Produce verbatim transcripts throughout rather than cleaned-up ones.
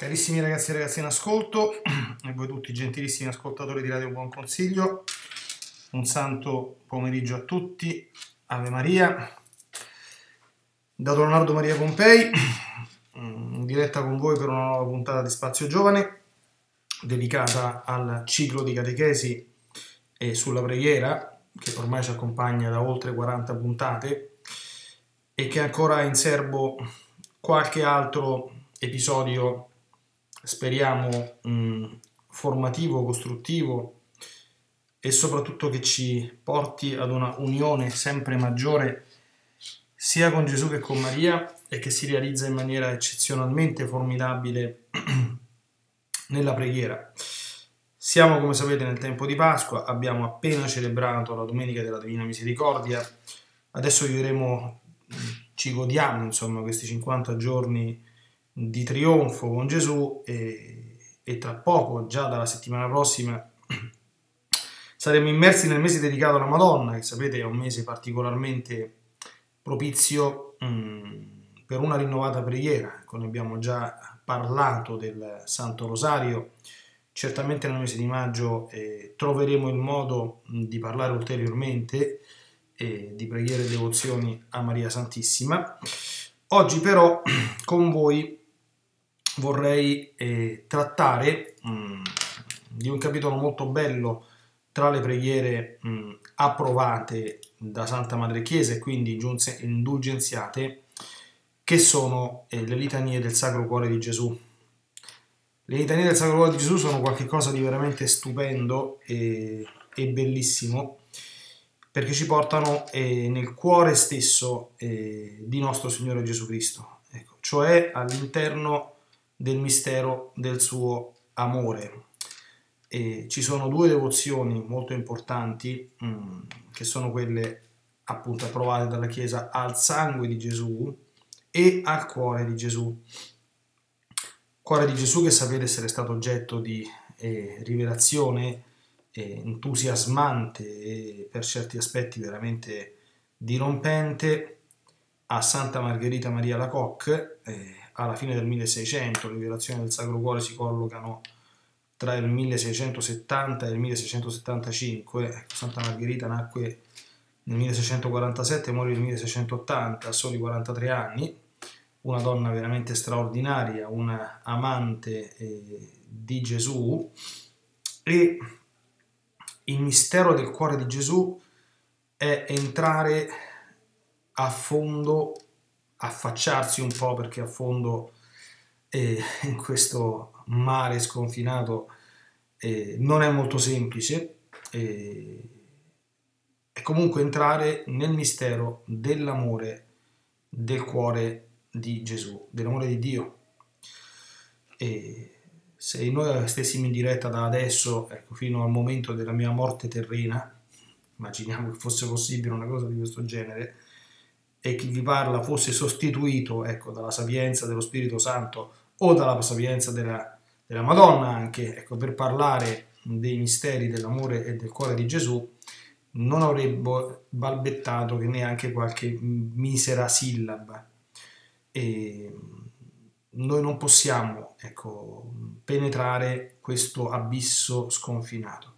Carissimi ragazzi e ragazze in ascolto, e voi tutti gentilissimi ascoltatori di Radio Buon Consiglio, un santo pomeriggio a tutti, Ave Maria, da Don Leonardo Maria Pompei, in diretta con voi per una nuova puntata di Spazio Giovane, dedicata al ciclo di catechesi e sulla preghiera, che ormai ci accompagna da oltre quaranta puntate, e che ancora ha in serbo qualche altro episodio, speriamo mh, formativo, costruttivo e soprattutto che ci porti ad una unione sempre maggiore sia con Gesù che con Maria e che si realizza in maniera eccezionalmente formidabile nella preghiera. Siamo, come sapete, nel tempo di Pasqua, abbiamo appena celebrato la Domenica della Divina Misericordia, adesso vivremo, ci godiamo insomma questi cinquanta giorni di trionfo con Gesù e, e tra poco, già dalla settimana prossima, saremo immersi nel mese dedicato alla Madonna, che sapete è un mese particolarmente propizio mh, per una rinnovata preghiera. Ne abbiamo già parlato del Santo Rosario, certamente nel mese di maggio eh, troveremo il modo mh, di parlare ulteriormente eh, di preghiere e devozioni a Maria Santissima. Oggi però con voi vorrei eh, trattare mh, di un capitolo molto bello tra le preghiere mh, approvate da Santa Madre Chiesa e quindi indulgenziate, che sono eh, le litanie del Sacro Cuore di Gesù. Le litanie del Sacro Cuore di Gesù sono qualcosa di veramente stupendo e, e bellissimo, perché ci portano eh, nel cuore stesso eh, di nostro Signore Gesù Cristo, ecco, cioè all'interno del mistero del suo amore. E ci sono due devozioni molto importanti mh, che sono quelle appunto approvate dalla Chiesa al sangue di Gesù e al cuore di Gesù. Cuore di Gesù che sapete essere stato oggetto di eh, rivelazione eh, entusiasmante e per certi aspetti veramente dirompente a Santa Margherita Maria Alacoque. eh, alla fine del milleseicento, le rivelazioni del Sacro Cuore si collocano tra il milleseicentosettanta e il milleseicentosettantacinque. Santa Margherita nacque nel milleseicentoquarantasette e morì nel milleseicentottanta, a soli quarantatré anni, una donna veramente straordinaria, una amante eh, di Gesù, e il mistero del cuore di Gesù è entrare a fondo, affacciarsi un po', perché a fondo eh, in questo mare sconfinato eh, non è molto semplice, eh, è comunque entrare nel mistero dell'amore del cuore di Gesù, dell'amore di Dio. E se noi stessimo in diretta da adesso, ecco, fino al momento della mia morte terrena, immaginiamo che fosse possibile una cosa di questo genere, e chi vi parla fosse sostituito, ecco, dalla sapienza dello Spirito Santo o dalla sapienza della, della Madonna anche, ecco, per parlare dei misteri dell'amore e del cuore di Gesù, non avrebbe balbettato che neanche qualche misera sillaba. E noi non possiamo, ecco, penetrare questo abisso sconfinato,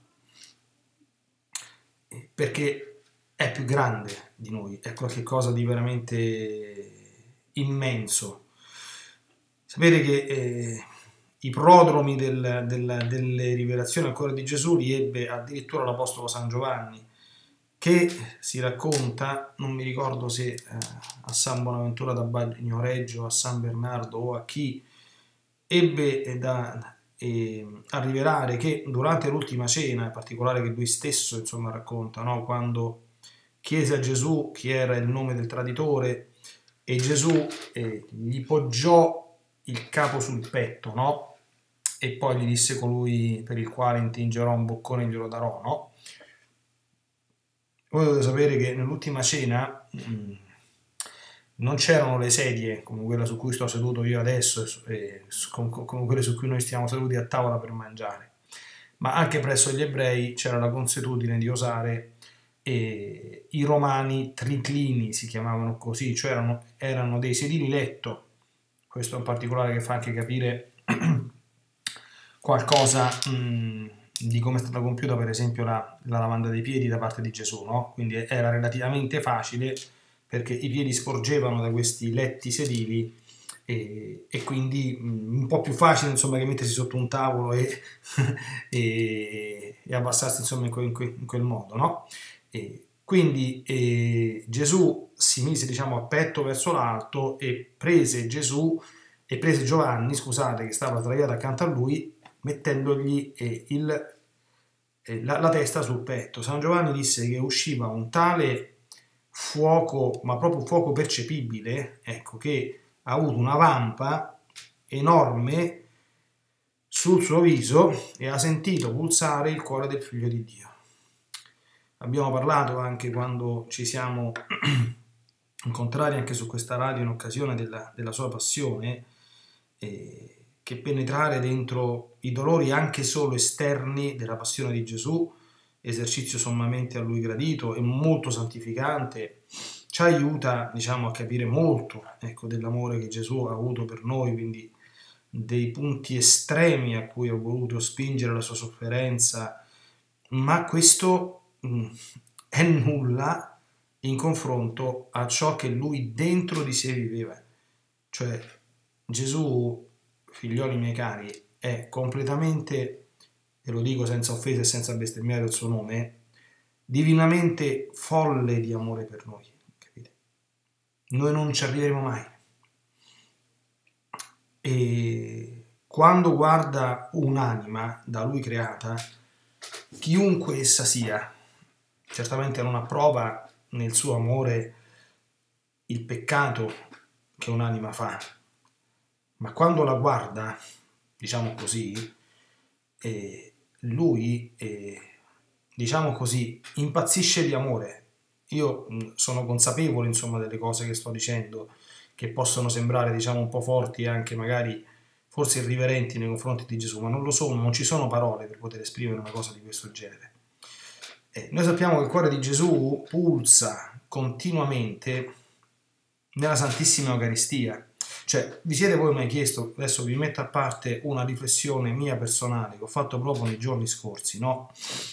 perché è più grande di noi, è qualcosa di veramente immenso. Sapete che eh, i prodromi del, del, delle rivelazioni al cuore di Gesù li ebbe addirittura l'Apostolo San Giovanni, che si racconta, non mi ricordo se eh, a San Bonaventura da Bagnoregio, a San Bernardo o a chi, ebbe da eh, a rivelare che durante l'ultima cena, in particolare che lui stesso insomma racconta, no? Quando chiese a Gesù chi era il nome del traditore e Gesù eh, gli poggiò il capo sul petto, no? E poi gli disse: colui per il quale intingerò un boccone glielo darò, no? Voi dovete sapere che nell'ultima cena mh, non c'erano le sedie come quella su cui sto seduto io adesso, e come quelle su cui noi stiamo seduti a tavola per mangiare, ma anche presso gli ebrei c'era la consuetudine di usare e i romani triclini, si chiamavano così, cioè erano, erano dei sedili letto. Questo in particolare che fa anche capire qualcosa mh, di come è stata compiuta per esempio la, la lavanda dei piedi da parte di Gesù, no? Quindi era relativamente facile perché i piedi sporgevano da questi letti sedili e, e quindi mh, un po' più facile insomma che mettersi sotto un tavolo e, e, e abbassarsi insomma in, que, in, que, in quel modo, no? E quindi eh, Gesù si mise diciamo a petto verso l'alto e prese Gesù e prese Giovanni, scusate, che stava sdraiato accanto a lui, mettendogli eh, il, eh, la, la testa sul petto. San Giovanni disse che usciva un tale fuoco, ma proprio fuoco percepibile, ecco, che ha avuto una vampa enorme sul suo viso e ha sentito pulsare il cuore del Figlio di Dio. Abbiamo parlato anche quando ci siamo incontrati anche su questa radio in occasione della, della sua passione, eh, che penetrare dentro i dolori anche solo esterni della passione di Gesù, esercizio sommamente a lui gradito e molto santificante, ci aiuta diciamo a capire molto, ecco, dell'amore che Gesù ha avuto per noi, quindi dei punti estremi a cui ha voluto spingere la sua sofferenza, ma questo mh, è nulla in confronto a ciò che lui dentro di sé viveva. Cioè Gesù, figlioli miei cari, è completamente, e lo dico senza offesa e senza bestemmiare il suo nome, divinamente folle di amore per noi, capite? Noi non ci arriveremo mai. E quando guarda un'anima da lui creata, chiunque essa sia, certamente non approva nel suo amore il peccato che un'anima fa, ma quando la guarda, diciamo così, eh, lui, eh, diciamo così, impazzisce di amore. Io mh, sono consapevole, insomma, delle cose che sto dicendo, che possono sembrare, diciamo, un po' forti e anche magari forse irriverenti nei confronti di Gesù, ma non lo sono, non ci sono parole per poter esprimere una cosa di questo genere. Eh, noi sappiamo che il cuore di Gesù pulsa continuamente nella Santissima Eucaristia. Cioè, vi siete voi mai chiesto, adesso vi metto a parte una riflessione mia personale che ho fatto proprio nei giorni scorsi, no?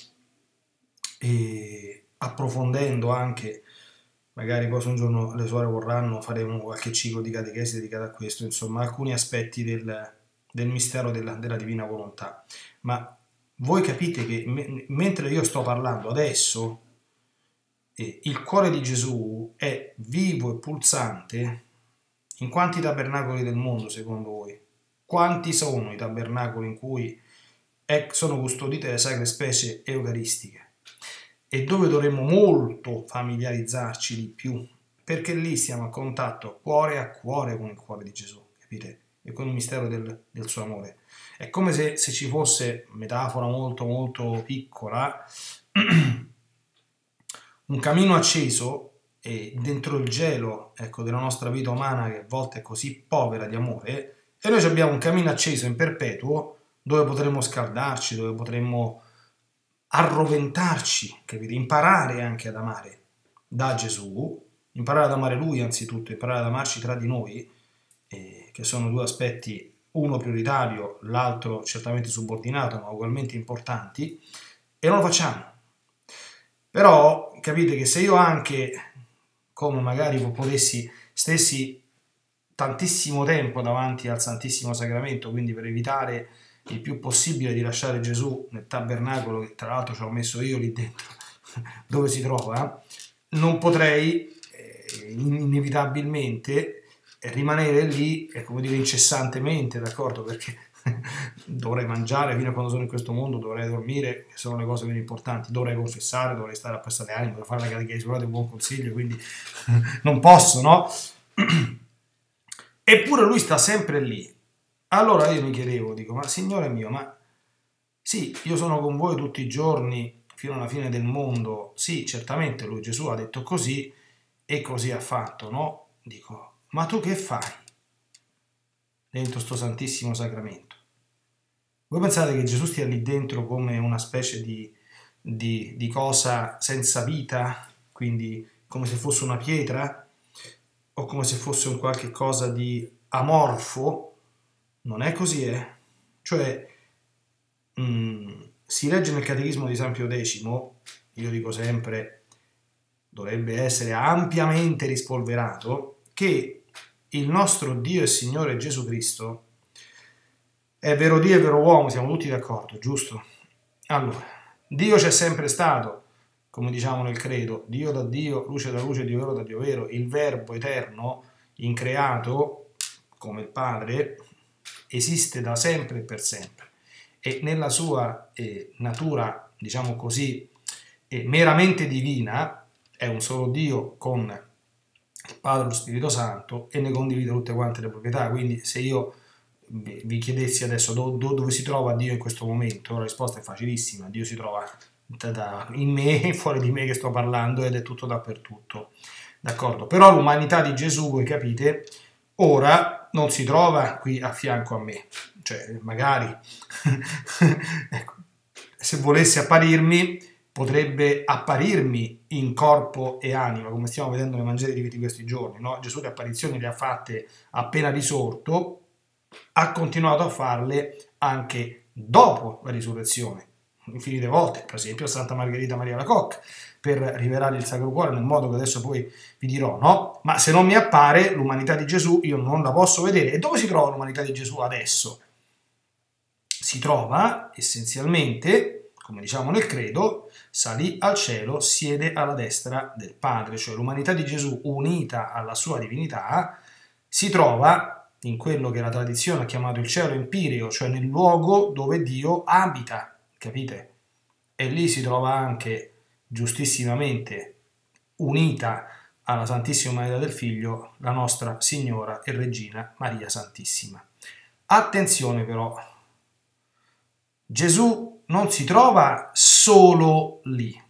E approfondendo anche, magari poi se un giorno le suore vorranno, faremo qualche ciclo di catechesi dedicato a questo, insomma, alcuni aspetti del, del mistero della, della divina volontà. Ma voi capite che me, mentre io sto parlando adesso, eh, il cuore di Gesù è vivo e pulsante. In quanti tabernacoli del mondo, secondo voi? Quanti sono i tabernacoli in cui sono custodite le sacre specie eucaristiche? E dove dovremmo molto familiarizzarci di più, perché lì siamo a contatto cuore a cuore con il cuore di Gesù, capite? E con il mistero del, del suo amore. È come se, se ci fosse, metafora molto molto piccola, un camino acceso e dentro il gelo, ecco, della nostra vita umana che a volte è così povera di amore, e noi abbiamo un camino acceso in perpetuo dove potremmo scaldarci, dove potremmo arroventarci, capite? Imparare anche ad amare da Gesù, imparare ad amare Lui anzitutto, imparare ad amarci tra di noi, eh, che sono due aspetti, uno prioritario, l'altro certamente subordinato, ma ugualmente importanti, e non lo facciamo. Però capite che se io anche, come magari potessi, stessi tantissimo tempo davanti al Santissimo Sacramento, quindi per evitare il più possibile di lasciare Gesù nel tabernacolo, che tra l'altro ci ho messo io lì dentro, dove si trova, non potrei eh, inevitabilmente rimanere lì, e come dire, incessantemente, d'accordo? Perché dovrei mangiare fino a quando sono in questo mondo, dovrei dormire, che sono le cose meno importanti, dovrei confessare, dovrei stare a prestare animo, dovrei fare la catechesi, un buon consiglio, quindi non posso, no? Eppure lui sta sempre lì. Allora io mi chiedevo, dico, ma Signore mio, ma sì, io sono con voi tutti i giorni fino alla fine del mondo, sì, certamente lui Gesù ha detto così e così ha fatto, no? Dico, ma tu che fai dentro sto Santissimo Sacramento? Voi pensate che Gesù stia lì dentro come una specie di, di, di cosa senza vita, quindi come se fosse una pietra, o come se fosse un qualche cosa di amorfo? Non è così, eh? Cioè, mh, si legge nel Catechismo di San Pio X, io dico sempre, dovrebbe essere ampiamente rispolverato, che il nostro Dio e Signore Gesù Cristo è vero Dio e vero uomo, siamo tutti d'accordo, giusto? Allora, Dio c'è sempre stato, come diciamo nel credo, Dio da Dio, luce da luce, Dio vero da Dio vero, il Verbo eterno, increato, come il Padre, esiste da sempre e per sempre. E nella sua eh, natura, diciamo così, eh, meramente divina, è un solo Dio con il Padre e lo Spirito Santo e ne condivide tutte quante le proprietà. Quindi se io vi chiedessi adesso do, do, dove si trova Dio in questo momento, la risposta è facilissima: Dio si trova da, da, in me, fuori di me che sto parlando, ed è tutto dappertutto, d'accordo? Però l'umanità di Gesù, voi capite, ora non si trova qui a fianco a me, cioè magari ecco, se volesse apparirmi potrebbe apparirmi in corpo e anima, come stiamo vedendo nei Vangeli di questi giorni, no? Gesù le apparizioni le ha fatte appena risorto, ha continuato a farle anche dopo la risurrezione, infinite volte, per esempio a Santa Margherita Maria Alacoque, per rivelare il Sacro Cuore nel modo che adesso poi vi dirò, no? Ma se non mi appare l'umanità di Gesù, io non la posso vedere. E dove si trova l'umanità di Gesù adesso? Si trova essenzialmente, come diciamo nel credo, salì al cielo, siede alla destra del Padre, cioè l'umanità di Gesù unita alla sua divinità si trova in quello che la tradizione ha chiamato il cielo empireo, cioè nel luogo dove Dio abita, capite? E lì si trova anche giustissimamente unita alla Santissima Umanità del Figlio la nostra Signora e Regina Maria Santissima. Attenzione però, Gesù non si trova solo lì.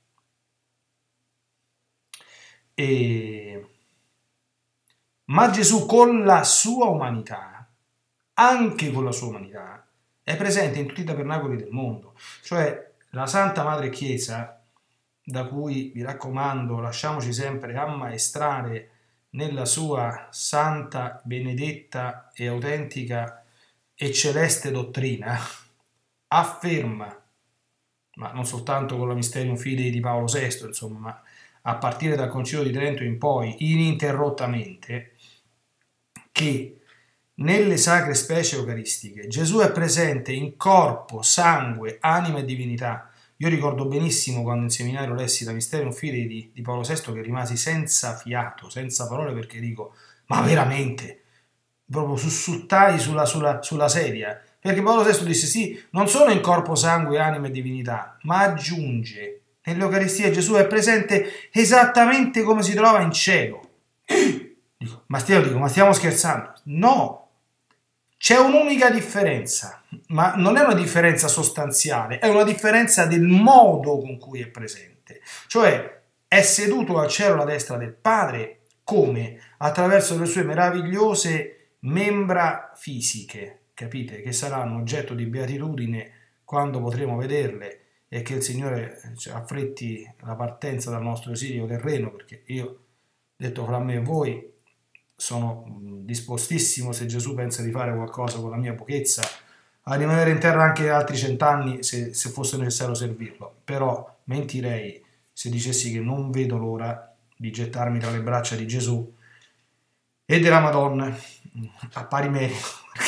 E... Ma Gesù con la sua umanità, anche con la sua umanità, è presente in tutti i tabernacoli del mondo. Cioè la Santa Madre Chiesa, da cui vi raccomando lasciamoci sempre ammaestrare nella sua santa, benedetta e autentica e celeste dottrina, afferma, ma non soltanto con la Mysterium Fidei di Paolo sesto, insomma, ma a partire dal Concilio di Trento in poi, ininterrottamente, che nelle sacre specie eucaristiche Gesù è presente in corpo, sangue, anima e divinità. Io ricordo benissimo quando in seminario lessi la Mysterium Fidei di, di Paolo sesto che rimasi senza fiato, senza parole, perché dico, ma veramente? Proprio sussultai sulla, sulla, sulla sedia, perché Paolo sesto disse sì, non solo in corpo, sangue, anima e divinità, ma aggiunge, nell'Eucaristia Gesù è presente esattamente come si trova in cielo. Dico, ma, stiamo, dico, ma stiamo scherzando? No! C'è un'unica differenza, ma non è una differenza sostanziale, è una differenza del modo con cui è presente. Cioè è seduto al cielo alla destra del Padre come? Attraverso le sue meravigliose membra fisiche, capite? Che saranno oggetto di beatitudine quando potremo vederle e che il Signore affretti la partenza dal nostro esilio terreno, perché io, detto fra me e voi, sono dispostissimo, se Gesù pensa di fare qualcosa con la mia pochezza, a rimanere in terra anche altri cent'anni se, se fosse necessario servirlo. Però mentirei se dicessi che non vedo l'ora di gettarmi tra le braccia di Gesù e della Madonna a pari merito.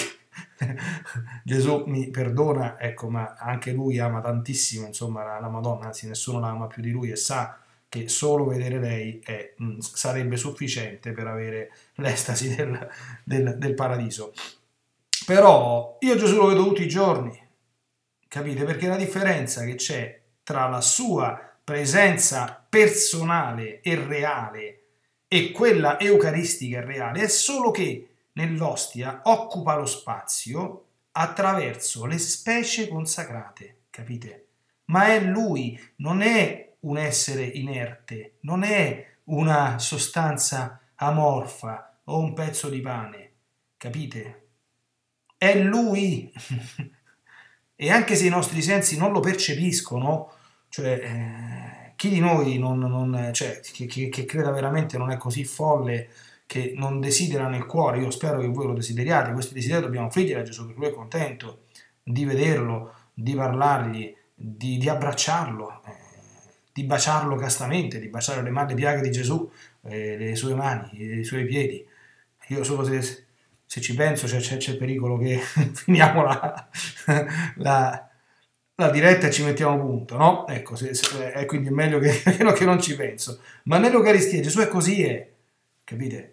Gesù mi perdona, ecco, ma anche lui ama tantissimo, insomma, la, la Madonna, anzi nessuno la ama più di lui e sa che solo vedere lei è, mh, sarebbe sufficiente per avere l'estasi del, del, del paradiso. Però io Gesù lo vedo tutti i giorni, capite? Perché la differenza che c'è tra la sua presenza personale e reale e quella eucaristica e reale è solo che nell'ostia occupa lo spazio attraverso le specie consacrate, capite? Ma è lui, non è un essere inerte, non è una sostanza amorfa o un pezzo di pane, capite? È lui. E anche se i nostri sensi non lo percepiscono, cioè eh, chi di noi non, non cioè, che, che, che creda veramente non è così folle che non desidera nel cuore, io spero che voi lo desideriate, questi desideri dobbiamo offrirli a Gesù, perché lui è contento di vederlo, di parlargli, di, di abbracciarlo, eh, di baciarlo castamente, di baciare le, le piaghe di Gesù, eh, le sue mani, i suoi piedi. Io solo se, se ci penso c'è, c'è, c'è il pericolo che finiamo la, la, la diretta e ci mettiamo punto, no? Ecco, se, se, è quindi è meglio che, che non ci penso. Ma nell'Eucaristia Gesù è così, è, capite?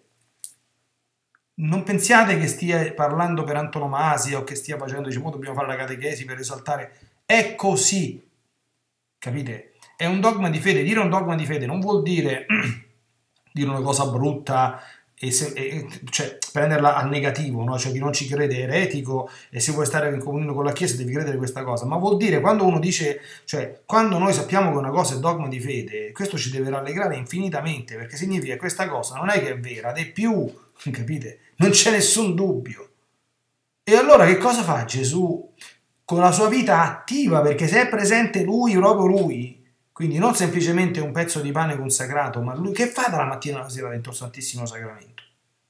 Non pensiate che stia parlando per antonomasia o che stia facendo, diciamo, dobbiamo fare la catechesi per esaltare. È così, capite? È un dogma di fede. Dire un dogma di fede non vuol dire dire una cosa brutta e, se, e cioè, prenderla al negativo, no? Cioè chi non ci crede è eretico e se vuoi stare in comunione con la Chiesa devi credere questa cosa, ma vuol dire quando uno dice, cioè quando noi sappiamo che una cosa è dogma di fede, questo ci deve rallegrare infinitamente, perché significa che questa cosa non è che è vera, ed è più, capite? Non c'è nessun dubbio. E allora che cosa fa Gesù con la sua vita attiva? Perché se è presente lui, proprio lui, quindi non semplicemente un pezzo di pane consacrato, ma lui che fa dalla mattina alla sera dentro il Santissimo Sacramento?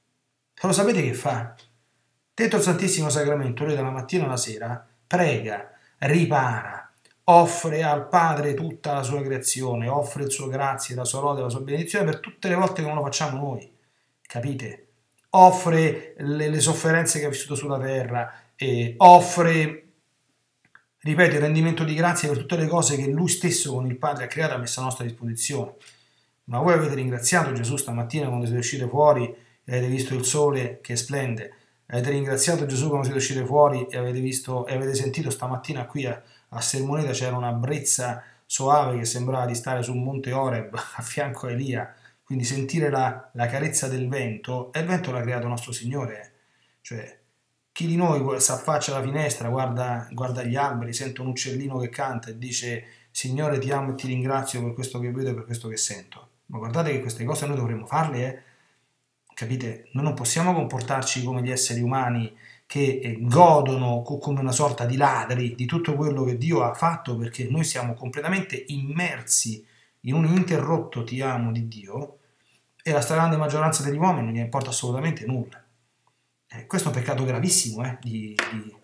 Lo sapete che fa? Dentro il Santissimo Sacramento lui dalla mattina alla sera prega, ripara, offre al Padre tutta la sua creazione, offre il suo grazie, la sua lode, la sua benedizione per tutte le volte che non lo facciamo noi, capite? Offre le, le sofferenze che ha vissuto sulla terra, e offre, ripeto, il rendimento di grazie per tutte le cose che lui stesso con il Padre ha creato e ha messo a nostra disposizione. Ma voi avete ringraziato Gesù stamattina quando siete usciti fuori e avete visto il sole che splende? Avete ringraziato Gesù quando siete usciti fuori e avete visto e avete sentito stamattina qui a, a Sermoneta c'era una brezza soave che sembrava di stare sul monte Oreb a fianco a Elia? Quindi sentire la, la carezza del vento, e il vento l'ha creato nostro Signore. Cioè, chi di noi si affaccia alla finestra, guarda, guarda gli alberi, sente un uccellino che canta e dice Signore ti amo e ti ringrazio per questo che vedo e per questo che sento. Ma guardate che queste cose noi dovremmo farle, eh? Capite? Noi non possiamo comportarci come gli esseri umani che eh, godono come una sorta di ladri di tutto quello che Dio ha fatto, perché noi siamo completamente immersi in un interrotto ti amo di Dio, e la stragrande maggioranza degli uomini non gli importa assolutamente nulla. Eh, questo è un peccato gravissimo eh, di, di,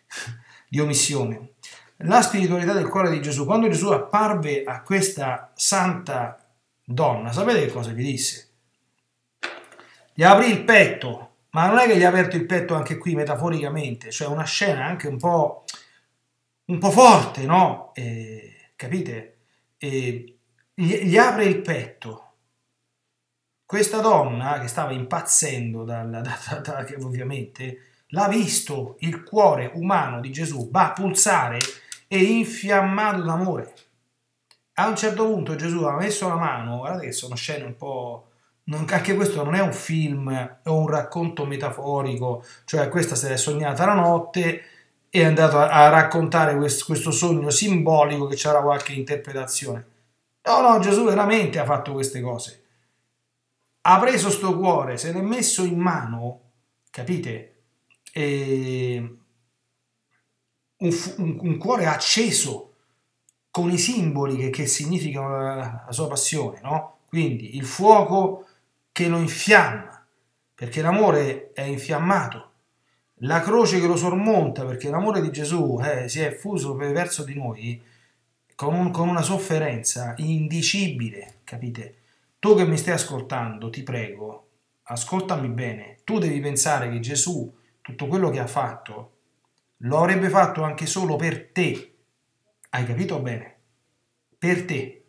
di omissione. La spiritualità del cuore di Gesù, quando Gesù apparve a questa santa donna, sapete che cosa gli disse? Gli aprì il petto, ma non è che gli ha aperto il petto anche qui metaforicamente, cioè una scena anche un po', un po' forte, no? Eh, capite? Eh, gli, gli apre il petto. Questa donna che stava impazzendo, dal, da, da, da, che ovviamente l'ha visto il cuore umano di Gesù va pulsare e infiammato d'amore. A un certo punto Gesù ha messo la mano, guardate che sono scene un po'... Non, anche questo non è un film o un racconto metaforico, cioè questa se l'è sognata la notte e è andato a, a raccontare questo, questo sogno simbolico che c'era qualche interpretazione. No, no, Gesù veramente ha fatto queste cose. Ha preso sto cuore, se l'è messo in mano, capite? E un, un, un cuore acceso con i simboli che, che significano la, la sua passione, no? Quindi il fuoco che lo infiamma, perché l'amore è infiammato, la croce che lo sormonta, perché l'amore di Gesù eh, si è fuso verso di noi con, un, con una sofferenza indicibile, capite? Tu che mi stai ascoltando, ti prego, ascoltami bene, tu devi pensare che Gesù, tutto quello che ha fatto, lo avrebbe fatto anche solo per te. Hai capito bene? Per te.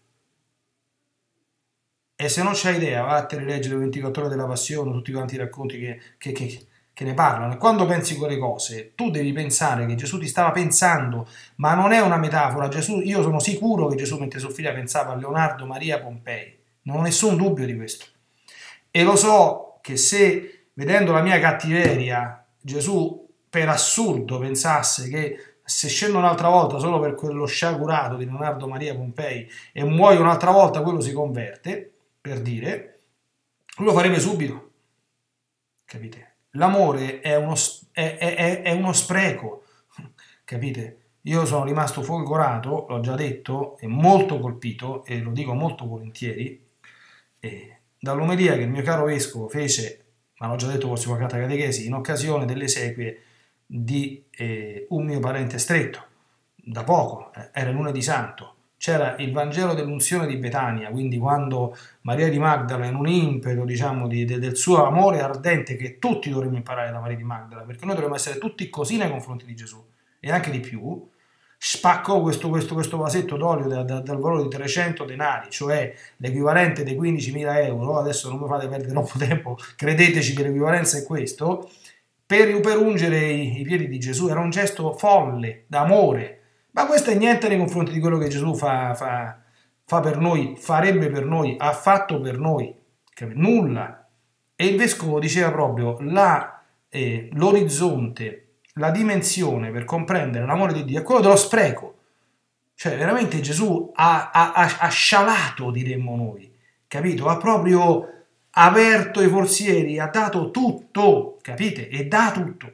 E se non c'hai idea, vattene a leggere le ventiquattro ore della passione, tutti quanti i racconti che, che, che, che ne parlano. E quando pensi quelle cose, tu devi pensare che Gesù ti stava pensando, ma non è una metafora. Gesù, io sono sicuro che Gesù mentre soffriva pensava a Leonardo Maria Pompei. Non ho nessun dubbio di questo. E lo so che se, vedendo la mia cattiveria, Gesù per assurdo pensasse che se scendo un'altra volta solo per quello sciagurato di Leonardo Maria Pompei e muoio un'altra volta, quello si converte, per dire, lo farebbe subito. Capite? L'amore è uno, è, è, è uno spreco. Capite? Io sono rimasto folgorato, l'ho già detto, e molto colpito, e lo dico molto volentieri, dall'omelia che il mio caro vescovo fece ma l'ho già detto forse qualche altra catechesi, in occasione delle esequie di eh, un mio parente stretto, da poco, eh, era lunedì santo, c'era il Vangelo dell'unzione di Betania, quindi quando Maria di Magdala, in un impeto, diciamo, di, de, del suo amore ardente, che tutti dovremmo imparare da Maria di Magdala, perché noi dovremmo essere tutti così nei confronti di Gesù, e anche di più, spaccò questo, questo, questo vasetto d'olio da, da, dal valore di trecento denari, cioè l'equivalente dei quindicimila euro, adesso non mi fate perdere troppo tempo, credeteci che l'equivalenza è questo, per, per ungere i, i piedi di Gesù. Era un gesto folle, d'amore, ma questo è niente nei confronti di quello che Gesù fa, fa, fa per noi, farebbe per noi, ha fatto per noi, nulla. E il vescovo diceva proprio la, eh, l'orizzonte, la dimensione per comprendere l'amore di Dio è quello dello spreco. Cioè veramente Gesù ha, ha, ha, ha scialato, diremmo noi, capito? Ha proprio aperto i forzieri, ha dato tutto, capite? E dà tutto.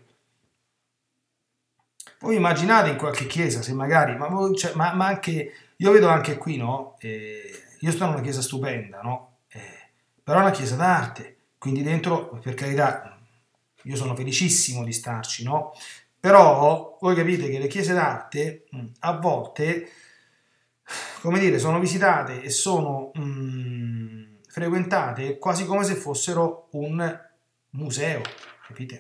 Voi immaginate in qualche chiesa, se magari, ma, cioè, ma, ma anche, io vedo anche qui, no? Eh, io sto in una chiesa stupenda, no? Eh, però è una chiesa d'arte, quindi dentro, per carità, io sono felicissimo di starci, no? Però voi capite che le chiese d'arte a volte, come dire, sono visitate e sono mh, frequentate quasi come se fossero un museo, capite?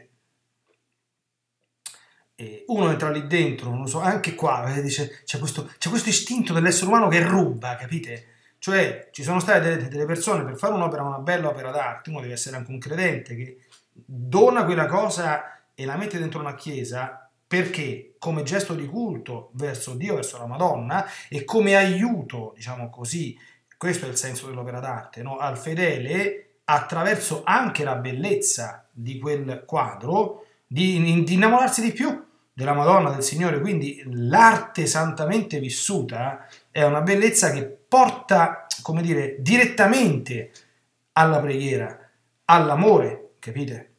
E uno entra lì dentro, non lo so, anche qua eh, dice, c'è questo, c'è questo istinto dell'essere umano che ruba, capite? Cioè ci sono state delle, delle persone, per fare un'opera, una bella opera d'arte, uno deve essere anche un credente che dona quella cosa e la mette dentro una chiesa perché come gesto di culto verso Dio, verso la Madonna, e come aiuto, diciamo così, questo è il senso dell'opera d'arte, no? Al fedele, attraverso anche la bellezza di quel quadro, di, di innamorarsi di più della Madonna, del Signore. Quindi l'arte santamente vissuta è una bellezza che porta, come dire, direttamente alla preghiera, all'amore, capite?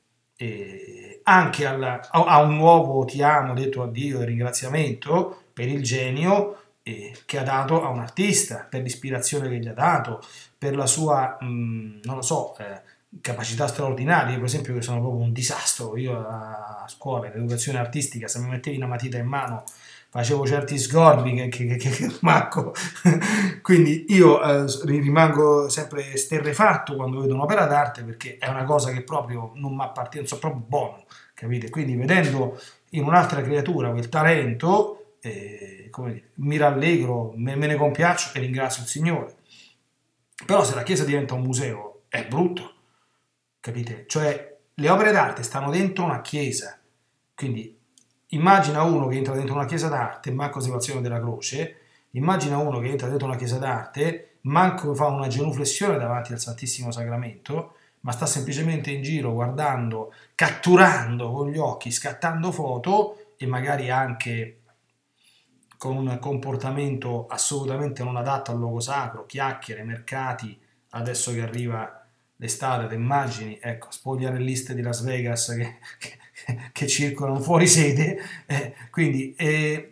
E anche alla, a un nuovo ti amo detto a Dio e ringraziamento per il genio eh, che ha dato a un artista, per l'ispirazione che gli ha dato, per la sua, mh, non lo so, eh, capacità straordinarie. Io per esempio che sono proprio un disastro, io a scuola in educazione artistica se mi mettevi una matita in mano facevo certi sgorbi che, che, che, che manco. Quindi io eh, rimango sempre sterrefatto quando vedo un'opera d'arte, perché è una cosa che proprio non mi appartiene, sono proprio buono, capite? Quindi vedendo in un'altra creatura quel talento, eh, come dire, mi rallegro, me, me ne compiaccio e ringrazio il Signore. Però se la chiesa diventa un museo è brutto, capite? Cioè le opere d'arte stanno dentro una chiesa, quindi immagina uno che entra dentro una chiesa d'arte, manco situazione della croce, immagina uno che entra dentro una chiesa d'arte, manco fa una genuflessione davanti al Santissimo Sacramento, ma sta semplicemente in giro guardando, catturando con gli occhi, scattando foto e magari anche con un comportamento assolutamente non adatto al luogo sacro, chiacchiere, mercati, adesso che arriva l'estate, te immagini, ecco, spogliarelliste di Las Vegas che, che, che circolano fuori sede, eh, quindi eh,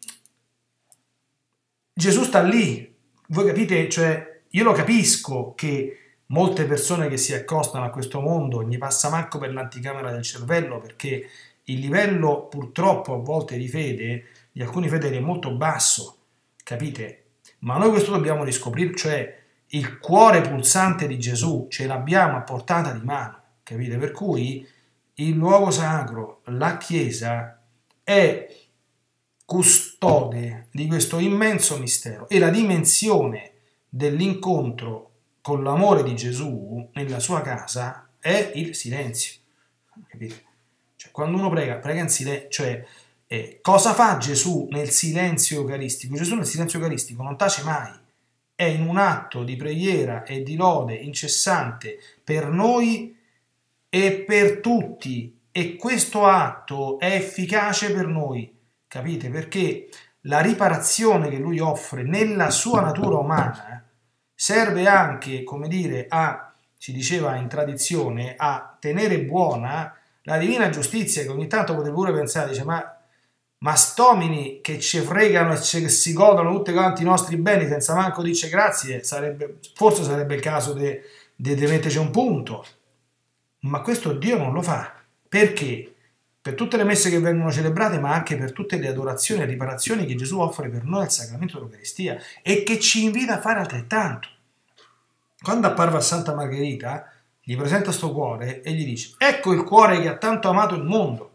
Gesù sta lì, voi capite, cioè io lo capisco che molte persone che si accostano a questo mondo gli passa manco per l'anticamera del cervello, perché il livello purtroppo a volte di fede di alcuni fedeli è molto basso, capite? Ma noi questo dobbiamo riscoprire, cioè il cuore pulsante di Gesù ce l'abbiamo a portata di mano, capite? Per cui il luogo sacro, la Chiesa, è custode di questo immenso mistero, e la dimensione dell'incontro con l'amore di Gesù nella sua casa è il silenzio, capite? Cioè, quando uno prega, prega in silenzio, cioè eh, cosa fa Gesù nel silenzio eucaristico? Gesù nel silenzio eucaristico non tace mai, è in un atto di preghiera e di lode incessante per noi e per tutti, e questo atto è efficace per noi, capite? Perché la riparazione che lui offre nella sua natura umana serve anche, come dire, a, si diceva in tradizione, a tenere buona la divina giustizia, che ogni tanto potete pure pensare, dice, ma ma stomini che ci fregano e che si godono tutti quanti i nostri beni senza manco dice grazie, sarebbe, forse sarebbe il caso di metterci un punto. ma questo Dio non lo fa. Perché? Per tutte le messe che vengono celebrate, ma anche per tutte le adorazioni e riparazioni che Gesù offre per noi al sacramento dell'Eucaristia e che ci invita a fare altrettanto. Quando apparve a Santa Margherita, gli presenta sto cuore e gli dice: ecco il cuore che ha tanto amato il mondo.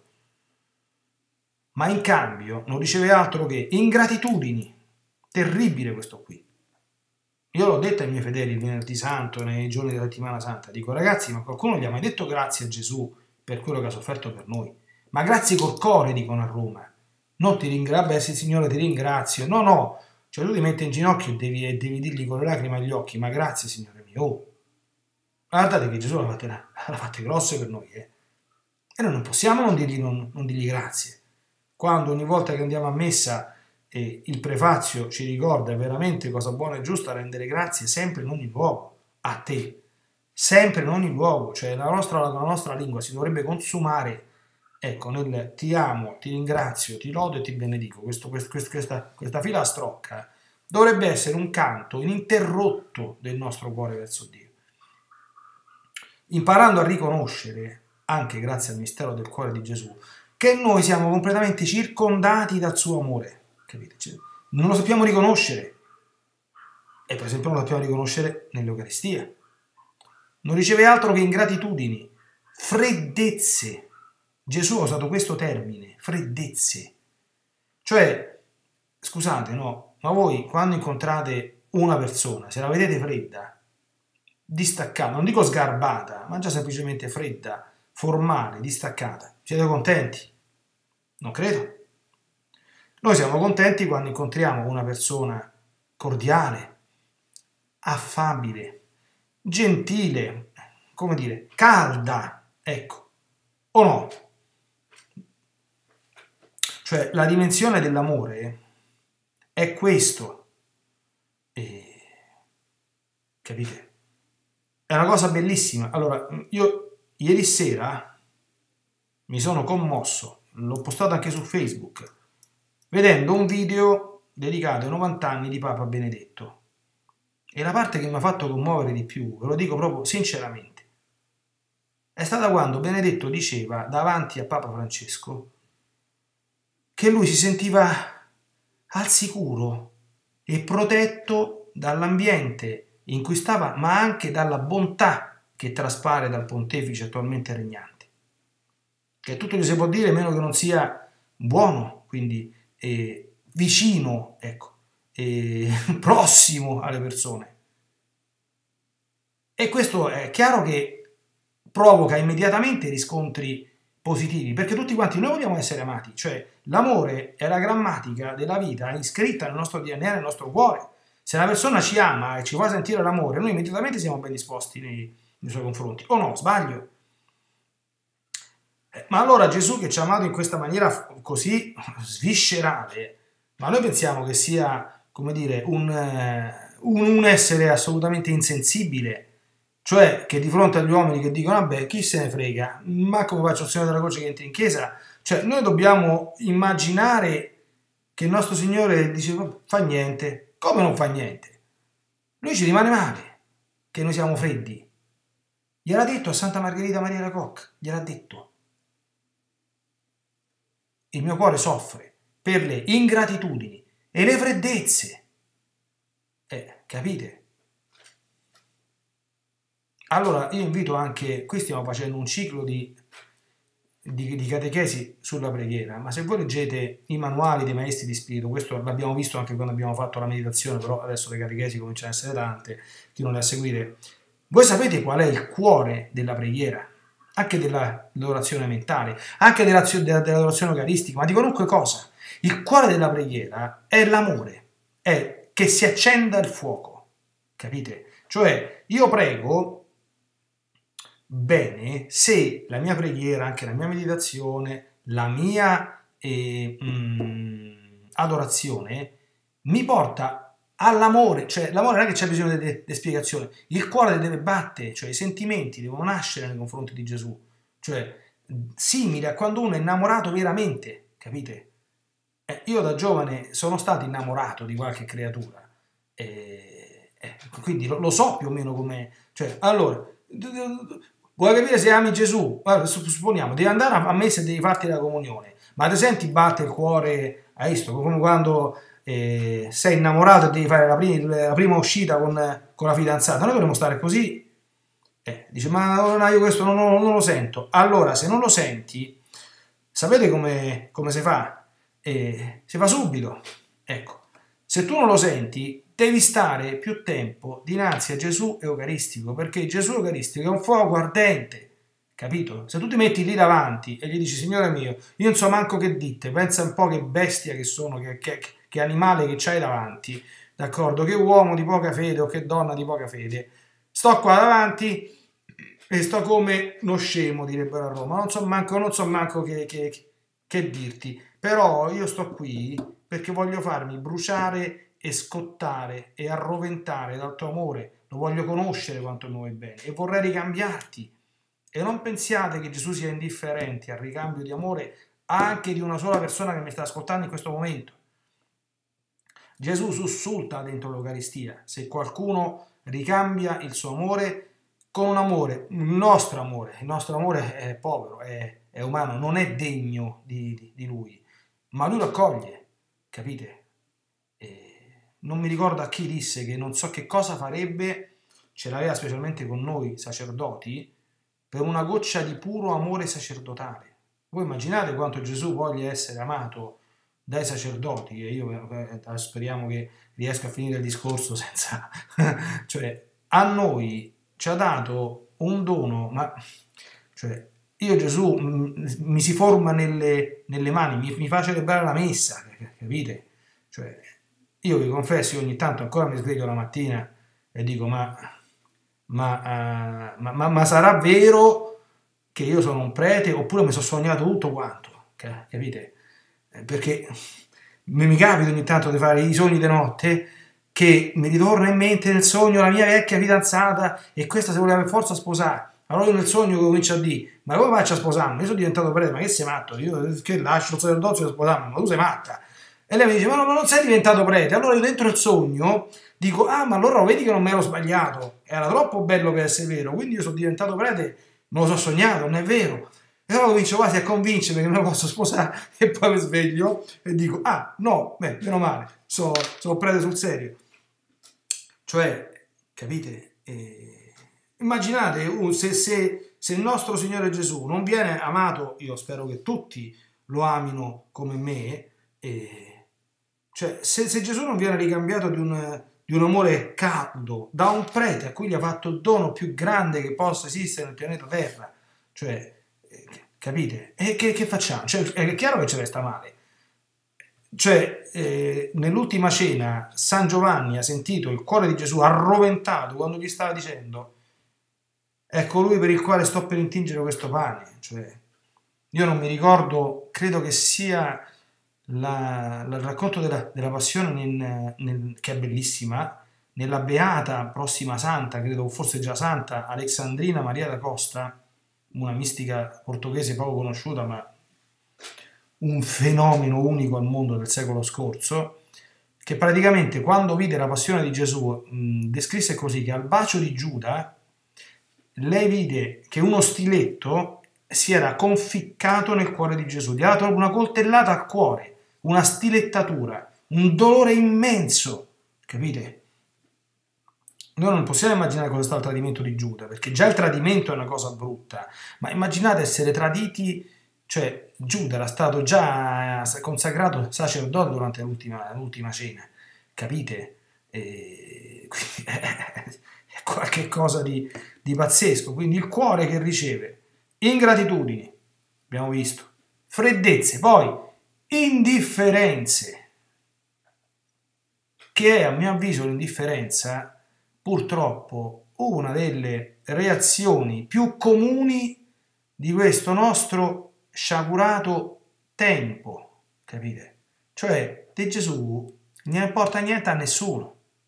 Ma in cambio non riceve altro che ingratitudini. Terribile questo qui. Io l'ho detto ai miei fedeli il venerdì santo, nei giorni della settimana santa, dico: ragazzi, ma qualcuno gli ha mai detto grazie a Gesù per quello che ha sofferto per noi? Ma grazie col cuore, dicono a Roma. Non ti ringrazio, sì Signore ti ringrazio. No, no, cioè tu ti metti in ginocchio e devi, e devi dirgli con le lacrime agli occhi: ma grazie Signore mio. Oh. Guardate che Gesù l'ha fatte, l'ha fatte grosse per noi, eh. E noi non possiamo non dirgli, non, non dirgli grazie. Quando ogni volta che andiamo a messa e il prefazio ci ricorda veramente cosa buona e giusta rendere grazie sempre in ogni luogo, a te, sempre in ogni luogo, cioè la nostra, la nostra lingua si dovrebbe consumare, ecco, nel ti amo, ti ringrazio, ti lodo e ti benedico. Questo, questo, questa, questa filastrocca dovrebbe essere un canto ininterrotto del nostro cuore verso Dio, imparando a riconoscere, anche grazie al mistero del cuore di Gesù, che noi siamo completamente circondati dal suo amore, capite? Cioè, non lo sappiamo riconoscere, e per esempio non lo sappiamo riconoscere nell'Eucaristia. Non riceve altro che ingratitudini, freddezze. Gesù ha usato questo termine, freddezze. Cioè, scusate, no, ma voi quando incontrate una persona, se la vedete fredda, distaccata, non dico sgarbata, ma già semplicemente fredda, formale, distaccata, siete contenti? Non credo. Noi siamo contenti quando incontriamo una persona cordiale, affabile, gentile, come dire, calda, ecco, o no? Cioè, la dimensione dell'amore è questo, e, capite? È una cosa bellissima. Allora, io ieri sera mi sono commosso, l'ho postato anche su Facebook, vedendo un video dedicato ai novanta anni di Papa Benedetto. E la parte che mi ha fatto commuovere di più, ve lo dico proprio sinceramente, è stata quando Benedetto diceva davanti a Papa Francesco che lui si sentiva al sicuro e protetto dall'ambiente in cui stava, ma anche dalla bontà che traspare dal pontefice attualmente regnante. Che tutto che si può dire meno che non sia buono, quindi eh, vicino, ecco, eh, prossimo alle persone. E questo è chiaro che provoca immediatamente riscontri positivi, perché tutti quanti noi vogliamo essere amati, cioè l'amore è la grammatica della vita iscritta nel nostro D N A, nel nostro cuore. Se una persona ci ama e ci fa sentire l'amore, noi immediatamente siamo ben disposti nei, nei suoi confronti. O no, sbaglio? Ma allora Gesù, che ci ha amato in questa maniera così sviscerale, ma noi pensiamo che sia, come dire, un, un, un essere assolutamente insensibile, cioè che di fronte agli uomini che dicono vabbè, chi se ne frega, ma come faccio il Signore della Croce che entri in chiesa? Cioè noi dobbiamo immaginare che il nostro Signore dice fa niente. Come non fa niente? Lui ci rimane male, che noi siamo freddi. Gliel'ha detto a Santa Margherita Maria Alacoque, gliel'ha detto. Il mio cuore soffre per le ingratitudini e le freddezze. Eh, capite? Allora io invito anche, qui stiamo facendo un ciclo di, di, di catechesi sulla preghiera, ma se voi leggete i manuali dei maestri di spirito, questo l'abbiamo visto anche quando abbiamo fatto la meditazione, però adesso le catechesi cominciano ad essere tante, chi non le ha seguite, voi sapete qual è il cuore della preghiera? Anche dell'adorazione mentale, anche dell'adorazione eucaristica, ma di qualunque cosa. Il cuore della preghiera è l'amore, è che si accenda il fuoco, capite? Cioè, io prego bene se la mia preghiera, anche la mia meditazione, la mia eh, mh, adorazione mi porta all'amore, cioè l'amore non è che c'è bisogno di spiegazione, il cuore deve battere, cioè i sentimenti devono nascere nei confronti di Gesù, cioè simile a quando uno è innamorato veramente, capite? Eh, io da giovane sono stato innamorato di qualche creatura, eh, eh, quindi lo, lo so più o meno com'è, cioè allora Vuoi capire se ami Gesù? Guarda, supponiamo, devi andare a messa e devi farti la comunione, ma ti senti batte il cuore, hai visto? Come quando eh, sei innamorato e devi fare la prima, la prima uscita con, con la fidanzata. Noi dovremmo stare così. Eh, dice, ma no, io questo non, non, non lo sento. Allora, se non lo senti, sapete come, come si fa? Eh, si fa subito. Ecco, se tu non lo senti, devi stare più tempo dinanzi a Gesù Eucaristico, perché Gesù Eucaristico è un fuoco ardente, capito? Se tu ti metti lì davanti e gli dici, Signore mio, io non so manco che dite, pensa un po' che bestia che sono, che, che, che animale che c'hai davanti, d'accordo? Che uomo di poca fede o che donna di poca fede. Sto qua davanti e sto come uno scemo, direbbero a Roma, non so manco, non so manco che, che, che dirti, però io sto qui perché voglio farmi bruciare e scottare e arroventare dal tuo amore, lo voglio conoscere quanto mi vuoi bene e vorrei ricambiarti. E non pensiate che Gesù sia indifferente al ricambio di amore anche di una sola persona che mi sta ascoltando in questo momento. Gesù sussulta dentro l'Eucaristia se qualcuno ricambia il suo amore con un amore, il nostro amore. Il nostro amore è povero, è, è umano, non è degno di, di, di lui, ma lui lo accoglie, capite? Non mi ricordo a chi disse che non so che cosa farebbe, ce l'aveva specialmente con noi sacerdoti, per una goccia di puro amore sacerdotale. Voi immaginate quanto Gesù voglia essere amato dai sacerdoti, e io eh, speriamo che riesca a finire il discorso senza... cioè, a noi ci ha dato un dono, ma... cioè, io Gesù mh, mi si forma nelle, nelle mani, mi, mi fa celebrare la messa, capite? Cioè... Io vi confesso, io ogni tanto ancora mi sveglio la mattina e dico, ma, ma, uh, ma, ma, ma sarà vero che io sono un prete oppure mi sono sognato tutto quanto, capite? Perché mi capita ogni tanto di fare i sogni di notte che mi ritorna in mente nel sogno la mia vecchia fidanzata e questa si voleva per forza sposare. Allora io nel sogno comincio a dire, ma come faccio a sposarmi? Io sono diventato prete, ma che sei matto? Io che lascio il sacerdozio per sposarmi? Ma tu sei matta? E lei mi dice, ma, no, ma non sei diventato prete? Allora io dentro il sogno dico, ah, ma allora vedi che non mi ero sbagliato, era troppo bello per essere vero, quindi io sono diventato prete, me lo so sognato, non è vero. E allora comincio quasi a convincermi che me lo posso sposare e poi mi sveglio e dico, ah, no, beh, meno male, sono, sono prete sul serio. Cioè, capite? Eh, immaginate uh, se, se, se il nostro Signore Gesù non viene amato, io spero che tutti lo amino come me, eh, cioè, se, se Gesù non viene ricambiato di un, di un amore caldo da un prete a cui gli ha fatto il dono più grande che possa esistere nel pianeta Terra, cioè, eh, capite? E che, che facciamo? Cioè, è chiaro che ci resta male. Cioè, eh, nell'ultima cena San Giovanni ha sentito il cuore di Gesù arroventato quando gli stava dicendo, è colui per il quale sto per intingere questo pane. Cioè, io non mi ricordo, credo che sia... La, la, il racconto della, della passione nel, nel, che è bellissima, nella beata prossima santa, credo forse già santa, Alexandrina Maria da Costa, una mistica portoghese poco conosciuta ma un fenomeno unico al mondo del secolo scorso, che praticamente quando vide la passione di Gesù mh, descrisse così che al bacio di Giuda lei vide che uno stiletto si era conficcato nel cuore di Gesù, gli ha dato una coltellata al cuore, una stilettatura, un dolore immenso, capite? Noi non possiamo immaginare cosa sta il tradimento di Giuda, perché già il tradimento è una cosa brutta, ma immaginate essere traditi, cioè Giuda era stato già consacrato sacerdote durante l'ultima, l'ultima cena, capite? E quindi è qualche cosa di, di pazzesco, quindi il cuore che riceve ingratitudini, abbiamo visto, freddezze, poi indifferenze, che è a mio avviso l'indifferenza purtroppo una delle reazioni più comuni di questo nostro sciagurato tempo, capite? Cioè di Gesù non importa niente a nessuno,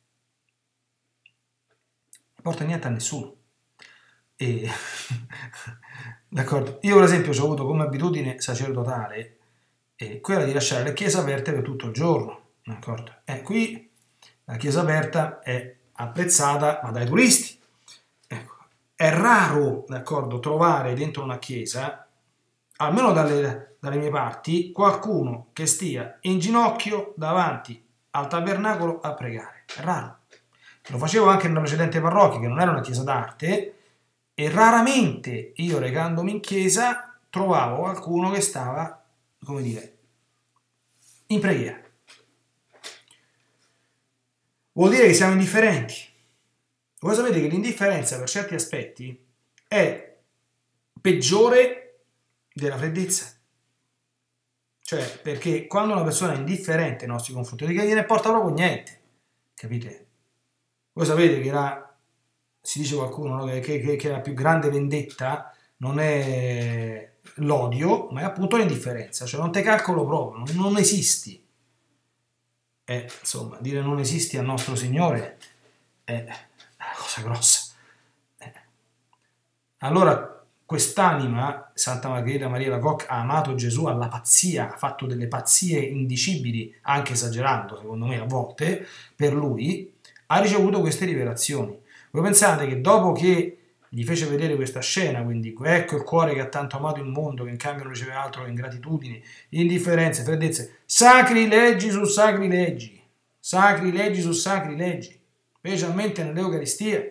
non importa niente a nessuno. E d'accordo, io per esempio ho avuto come abitudine sacerdotale eh, quella di lasciare le chiese aperte per tutto il giorno, d'accordo? E qui la chiesa aperta è apprezzata ma dai turisti, ecco. è raro, d'accordo, trovare dentro una chiesa, almeno dalle, dalle mie parti, qualcuno che stia in ginocchio davanti al tabernacolo a pregare. È raro. Lo facevo anche nella precedente parrocchia, che non era una chiesa d'arte, e raramente io, recandomi in chiesa, trovavo qualcuno che stava, come dire, in preghiera. Vuol dire che siamo indifferenti. Voi sapete che l'indifferenza per certi aspetti è peggiore della freddezza. Cioè, perché quando una persona è indifferente nei nostri confronti, non gliene porta proprio niente. Capite? Voi sapete che la, si dice qualcuno, no? che, che, che la più grande vendetta non è l'odio, ma è appunto l'indifferenza. Cioè non te calcolo proprio, non, non esisti. E, insomma, dire non esisti al nostro Signore è una cosa grossa. Eh. Allora, quest'anima, Santa Margherita Maria Lacoque, ha amato Gesù alla pazzia, ha fatto delle pazzie indicibili, anche esagerando, secondo me, a volte, per lui, ha ricevuto queste rivelazioni. Voi pensate che dopo che gli fece vedere questa scena, quindi ecco il cuore che ha tanto amato il mondo, che in cambio non riceve altro che ingratitudini, indifferenze, freddezze, sacrilegi su sacrilegi, sacrilegi su sacrilegi, specialmente nell'Eucaristia.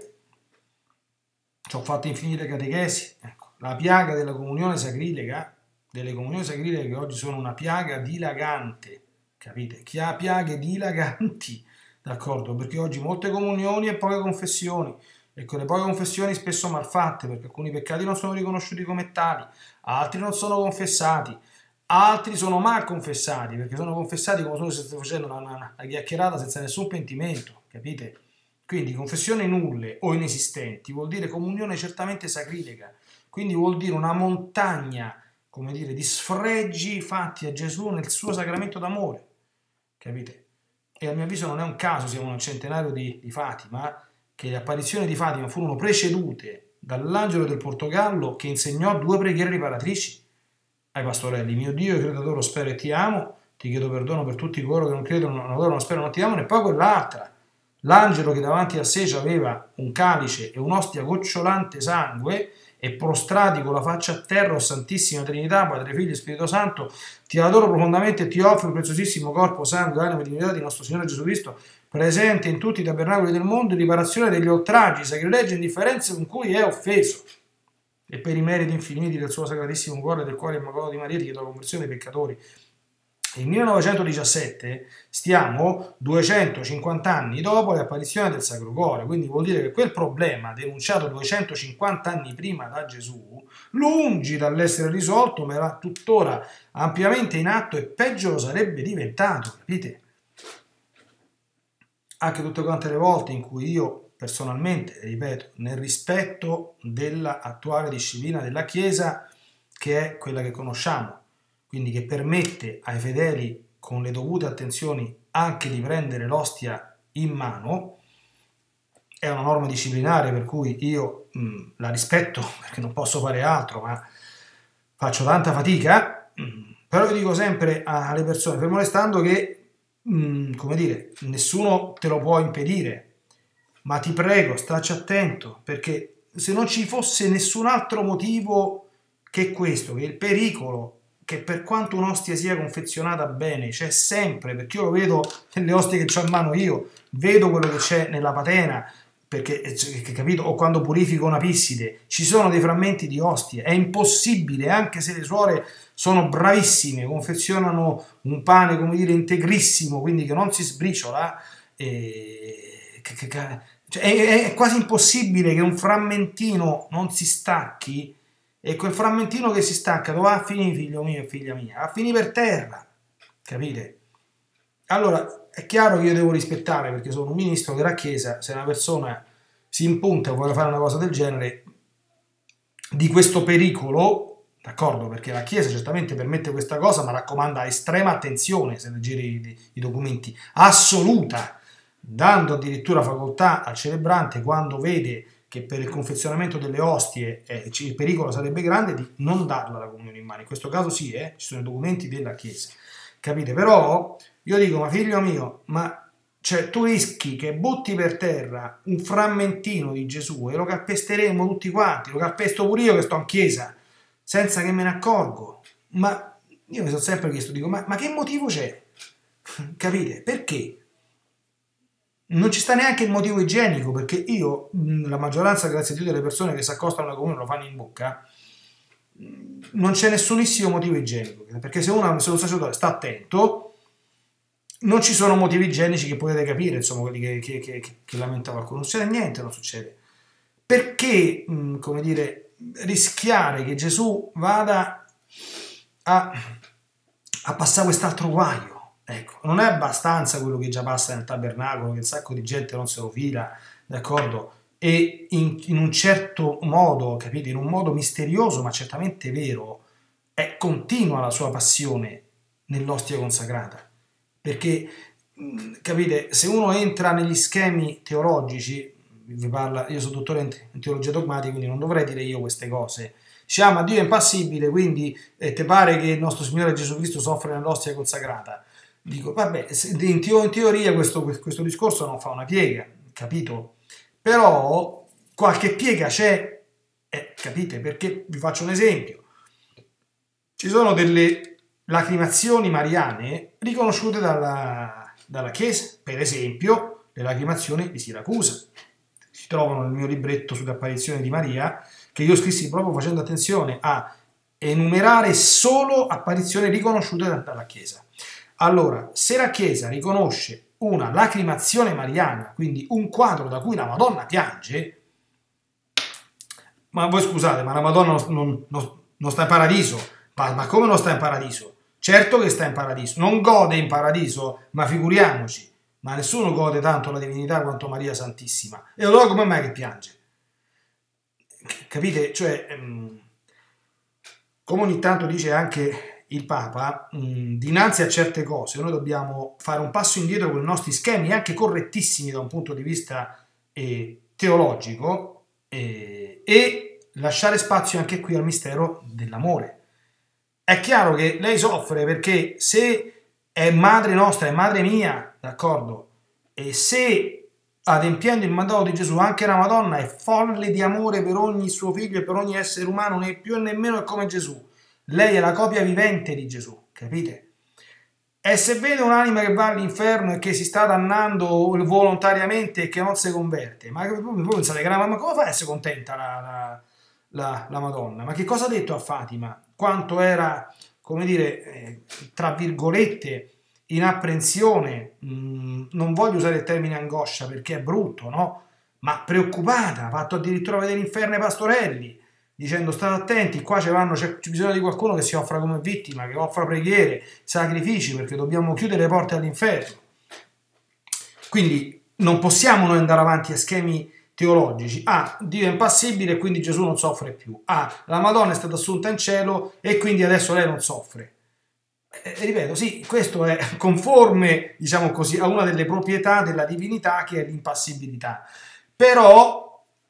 Ci ho fatto infinite catechesi. Ecco, la piaga della comunione sacrilega, delle comunioni sacrileghe che oggi sono una piaga dilagante, capite? Chi ha piaghe dilaganti, d'accordo? Perché oggi molte comunioni e poche confessioni, e con le poche confessioni spesso malfatte, perché alcuni peccati non sono riconosciuti come tali, altri non sono confessati, altri sono mal confessati, perché sono confessati come se stesse facendo una, una, una chiacchierata senza nessun pentimento, capite? Quindi confessioni nulle o inesistenti vuol dire comunione certamente sacrilega, quindi vuol dire una montagna, come dire, di sfregi fatti a Gesù nel suo sacramento d'amore, capite? E a mio avviso non è un caso, siamo nel centenario di, di Fatima, che le apparizioni di Fatima furono precedute dall'angelo del Portogallo che insegnò due preghiere riparatrici ai pastorelli: mio Dio, io credo, adoro, spero e ti amo, ti chiedo perdono per tutti coloro che non credono, non adoro, non spero, non ti amano. E poi quell'altra, l'angelo che davanti a sé aveva un calice e un'ostia gocciolante sangue, e prostrati con la faccia a terra: o Santissima Trinità, Padre, Figlio e Spirito Santo, ti adoro profondamente e ti offro il preziosissimo corpo, sangue, anima e divinità di nostro Signore Gesù Cristo, presente in tutti i tabernacoli del mondo, in riparazione degli oltraggi, sacrilegi e indifferenze con cui è offeso, e per i meriti infiniti del suo sacratissimo cuore e del cuore immacolato di Maria ti chiedo la conversione dei peccatori. Nel millenovecentodiciassette stiamo duecentocinquanta anni dopo l'apparizione del Sacro Cuore, quindi vuol dire che quel problema denunciato duecentocinquanta anni prima da Gesù, lungi dall'essere risolto, ma era tuttora ampiamente in atto, e peggio lo sarebbe diventato, capite? Anche tutte quante le volte in cui io personalmente, ripeto, nel rispetto dell'attuale disciplina della Chiesa, che è quella che conosciamo, quindi che permette ai fedeli con le dovute attenzioni anche di prendere l'ostia in mano, è una norma disciplinare per cui io mh, la rispetto perché non posso fare altro, ma faccio tanta fatica, mh, però vi dico sempre alle persone, fermo restando che, mh, come dire, nessuno te lo può impedire, ma ti prego, stacci attento, perché se non ci fosse nessun altro motivo che questo, che il pericolo, che per quanto un'ostia sia confezionata bene, c'è sempre, perché io lo vedo nelle ostie che ho in mano io, vedo quello che c'è nella patena, perché, capito, o quando purifico una pisside, ci sono dei frammenti di ostie, è impossibile, anche se le suore sono bravissime, confezionano un pane, come dire, integrissimo, quindi che non si sbriciola, e, che, che, cioè, è, è quasi impossibile che un frammentino non si stacchi. E quel frammentino che si stacca dove va a finire, figlio mio e figlia mia? Va a finire per terra, capite? Allora è chiaro che io devo rispettare, perché sono un ministro della Chiesa, se una persona si impunta e vuole fare una cosa del genere, di questo pericolo, d'accordo, perché la Chiesa certamente permette questa cosa, ma raccomanda estrema attenzione, se leggete i, i documenti, assoluta, dando addirittura facoltà al celebrante, quando vede che per il confezionamento delle ostie eh, il pericolo sarebbe grande, di non darla la comunione in mano. In questo caso sì, eh, ci sono i documenti della Chiesa, capite? Però io dico, ma figlio mio, ma Cioè, tu rischi che butti per terra un frammentino di Gesù e lo calpesteremo tutti quanti, lo calpesto pure io che sto in chiesa, senza che me ne accorgo. Ma io mi sono sempre chiesto, dico, ma, ma che motivo c'è? Capite? Perché? Non ci sta neanche il motivo igienico, perché io, la maggioranza, grazie a Dio, delle persone che si accostano alla comunione lo fanno in bocca, non c'è nessunissimo motivo igienico, perché se uno, se un sacerdote sta attento, non ci sono motivi igienici che potete capire, insomma, quelli che, che, che, che lamenta qualcuno. Non succede niente, non succede. Perché, mh, come dire, rischiare che Gesù vada a, a passare quest'altro guaio? Ecco, non è abbastanza quello che già passa nel tabernacolo, che un sacco di gente non se lo fila, d'accordo? E in, in un certo modo, capite, in un modo misterioso, ma certamente vero, è continua la sua passione nell'ostia consacrata. Perché, capite, se uno entra negli schemi teologici, vi parla, io sono dottore in teologia dogmatica, quindi non dovrei dire io queste cose. Dice, ah, ma Dio è impassibile, quindi eh, ti pare che il nostro Signore Gesù Cristo soffre nell'ostia consacrata? Dico, vabbè, in, teo- in teoria questo, questo discorso non fa una piega, capito? Però qualche piega c'è, eh, capite? Perché vi faccio un esempio. Ci sono delle lacrimazioni mariane riconosciute dalla, dalla Chiesa, per esempio le lacrimazioni di Siracusa. Si trovano nel mio libretto sulle apparizioni di Maria, che io scrissi proprio facendo attenzione a enumerare solo apparizioni riconosciute dalla Chiesa. Allora, se la Chiesa riconosce una lacrimazione mariana, quindi un quadro da cui la Madonna piange, ma voi scusate, ma la Madonna non, non, non sta in paradiso? Ma, ma come non sta in paradiso? Certo che sta in paradiso, non gode in paradiso, ma figuriamoci, ma nessuno gode tanto la divinità quanto Maria Santissima. E allora come mai che piange? Capite? Cioè, ehm, come ogni tanto dice anche il Papa, mh, dinanzi a certe cose noi dobbiamo fare un passo indietro con i nostri schemi, anche correttissimi da un punto di vista eh, teologico, eh, e lasciare spazio anche qui al mistero dell'amore. È chiaro che lei soffre perché se è madre nostra, è madre mia, d'accordo? E se adempiendo il mandato di Gesù anche la Madonna è folle di amore per ogni suo figlio e per ogni essere umano, né più né meno è come Gesù. Lei è la copia vivente di Gesù, capite? E se vede un'anima che va all'inferno e che si sta dannando volontariamente e che non si converte, ma voi pensate che la mamma come fa a essere contenta la, la, la, la Madonna? Ma che cosa ha detto a Fatima? Quanto era, come dire, eh, tra virgolette, in apprensione, mh, non voglio usare il termine angoscia perché è brutto, no? Ma preoccupata, ha fatto addirittura vedere l'inferno ai pastorelli, dicendo state attenti, qua c'è bisogno di qualcuno che si offra come vittima, che offra preghiere, sacrifici, perché dobbiamo chiudere le porte all'inferno. Quindi non possiamo noi andare avanti a schemi teologici. Ah, Dio è impassibile e quindi Gesù non soffre più. Ah, la Madonna è stata assunta in cielo e quindi adesso lei non soffre. Eh, ripeto, sì, questo è conforme, diciamo così, a una delle proprietà della divinità che è l'impassibilità. Però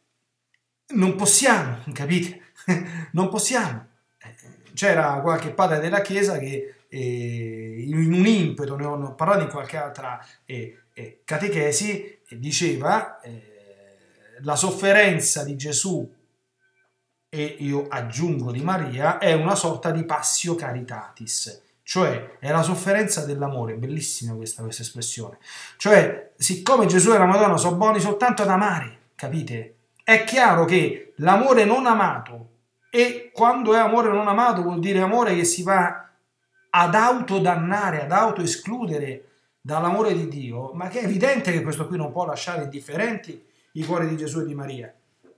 non possiamo, capite? Non possiamo. C'era qualche padre della Chiesa che eh, in un impeto, ne ho parlato in qualche altra eh, eh, catechesi, eh, diceva eh, la sofferenza di Gesù, e io aggiungo di Maria, è una sorta di passio caritatis, cioè è la sofferenza dell'amore. Bellissima questa, questa espressione. Cioè, siccome Gesù e la Madonna sono buoni soltanto ad amare, capite? È chiaro che l'amore non amato, e quando è amore non amato vuol dire amore che si va ad autodannare, ad autoescludere dall'amore di Dio, ma che è evidente che questo qui non può lasciare indifferenti i cuori di Gesù e di Maria.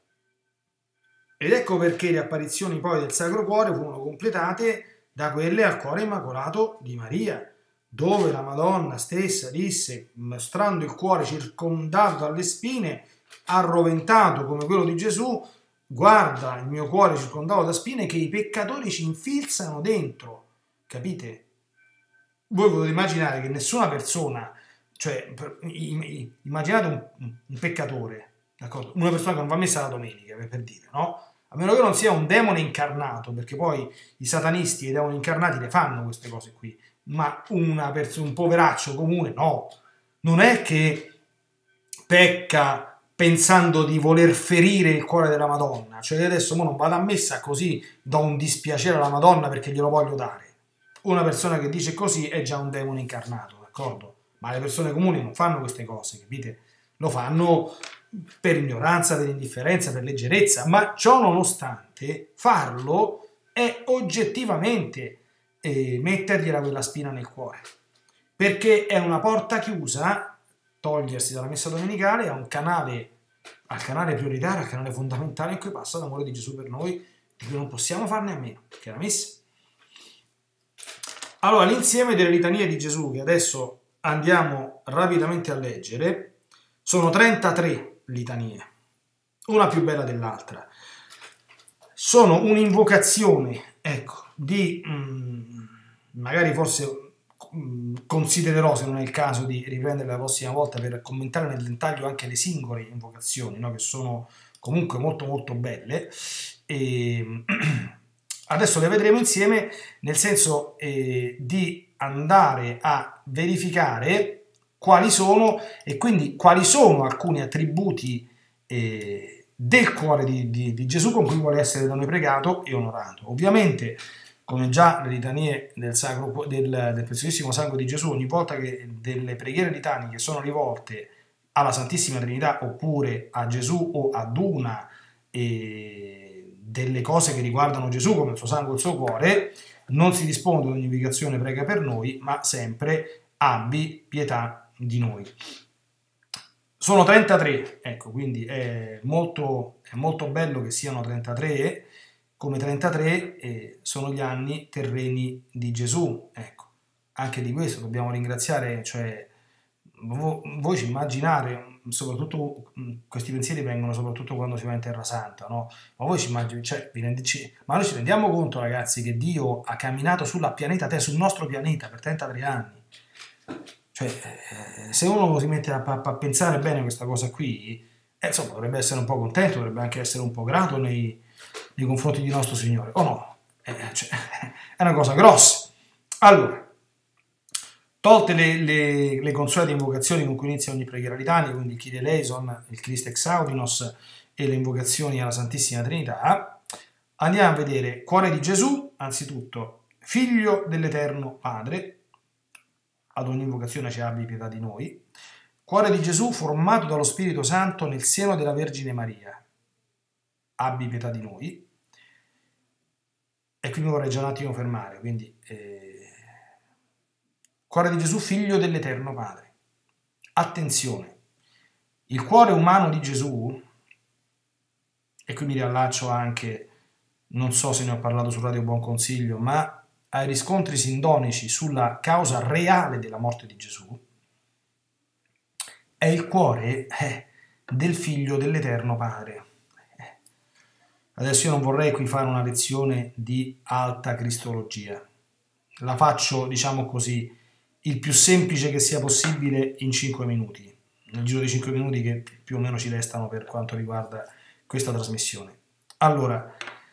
Ed ecco perché le apparizioni poi del Sacro Cuore furono completate da quelle al cuore immacolato di Maria, dove la Madonna stessa disse, mostrando il cuore circondato dalle spine, arroventato come quello di Gesù, guarda il mio cuore circondato da spine che i peccatori ci infilzano dentro, capite? Voi potete immaginare che nessuna persona, cioè immaginate un, un peccatore, d'accordo? Una persona che non va messa la domenica, per, per dire, no? A meno che non sia un demone incarnato, perché poi i satanisti e i demoni incarnati le fanno queste cose qui, ma una persona, un poveraccio comune no. non è che pecca pensando di voler ferire il cuore della Madonna, cioè adesso mo non vado a messa così do un dispiacere alla Madonna perché glielo voglio dare. Una persona che dice così è già un demone incarnato, d'accordo? Ma le persone comuni non fanno queste cose, capite? Lo fanno per ignoranza, per indifferenza, per leggerezza, ma ciò nonostante farlo è oggettivamente eh, mettergliela quella spina nel cuore, perché è una porta chiusa. Togliersi dalla messa domenicale a un canale, al canale prioritario, al canale fondamentale in cui passa l'amore di Gesù per noi, di cui non possiamo farne a meno, che è la messa. Allora, l'insieme delle litanie di Gesù, che adesso andiamo rapidamente a leggere, sono trentatré litanie, una più bella dell'altra. Sono un'invocazione, ecco, di, mh, magari forse considererò, se non è il caso, di riprendere la prossima volta per commentare nel dettaglio anche le singole invocazioni, no? Che sono comunque molto molto belle. E adesso le vedremo insieme, nel senso eh, di andare a verificare quali sono e quindi quali sono alcuni attributi eh, del cuore di, di, di Gesù con cui vuole essere da noi pregato e onorato. Ovviamente, come già le litanie del, sacro, del, del preziosissimo sangue di Gesù, ogni volta che delle preghiere litaniche sono rivolte alla Santissima Trinità oppure a Gesù o ad una eh, delle cose che riguardano Gesù come il suo sangue e il suo cuore, non si risponde ad ogni invocazione prega per noi, ma sempre abbi pietà di noi. Sono trentatré, ecco, quindi è molto, è molto bello che siano trentatré, come trentatré eh, sono gli anni terreni di Gesù, ecco. Anche di questo dobbiamo ringraziare, cioè vo, voi ci immaginate, soprattutto questi pensieri vengono soprattutto quando si va in Terra Santa, no? Ma voi ci immaginate, cioè, vi rendici, ma noi ci rendiamo conto, ragazzi, che Dio ha camminato sulla pianeta Terra, sul nostro pianeta per trentatré anni. Cioè, eh, se uno si mette a, a, a pensare bene a questa cosa qui, eh, insomma, dovrebbe essere un po' contento, dovrebbe anche essere un po' grato nei nei confronti di nostro Signore, o no? Eh, cioè, è una cosa grossa. Allora, tolte le, le, le consuete invocazioni con cui inizia ogni preghiera litania, quindi il Kyrie eleison, il Christe exaudinos e le invocazioni alla Santissima Trinità, andiamo a vedere cuore di Gesù, anzitutto figlio dell'Eterno Padre, ad ogni invocazione ci abbi pietà di noi, cuore di Gesù formato dallo Spirito Santo nel seno della Vergine Maria, abbi pietà di noi. E qui mi vorrei già un attimo fermare, quindi eh, cuore di Gesù, figlio dell'Eterno Padre. Attenzione, il cuore umano di Gesù, e qui mi riallaccio anche, non so se ne ho parlato su Radio Buon Consiglio, ma ai riscontri sindonici sulla causa reale della morte di Gesù, è il cuore eh, del figlio dell'Eterno Padre. Adesso io non vorrei qui fare una lezione di alta cristologia, la faccio, diciamo così, il più semplice che sia possibile in cinque minuti, nel giro di cinque minuti che più o meno ci restano per quanto riguarda questa trasmissione. Allora,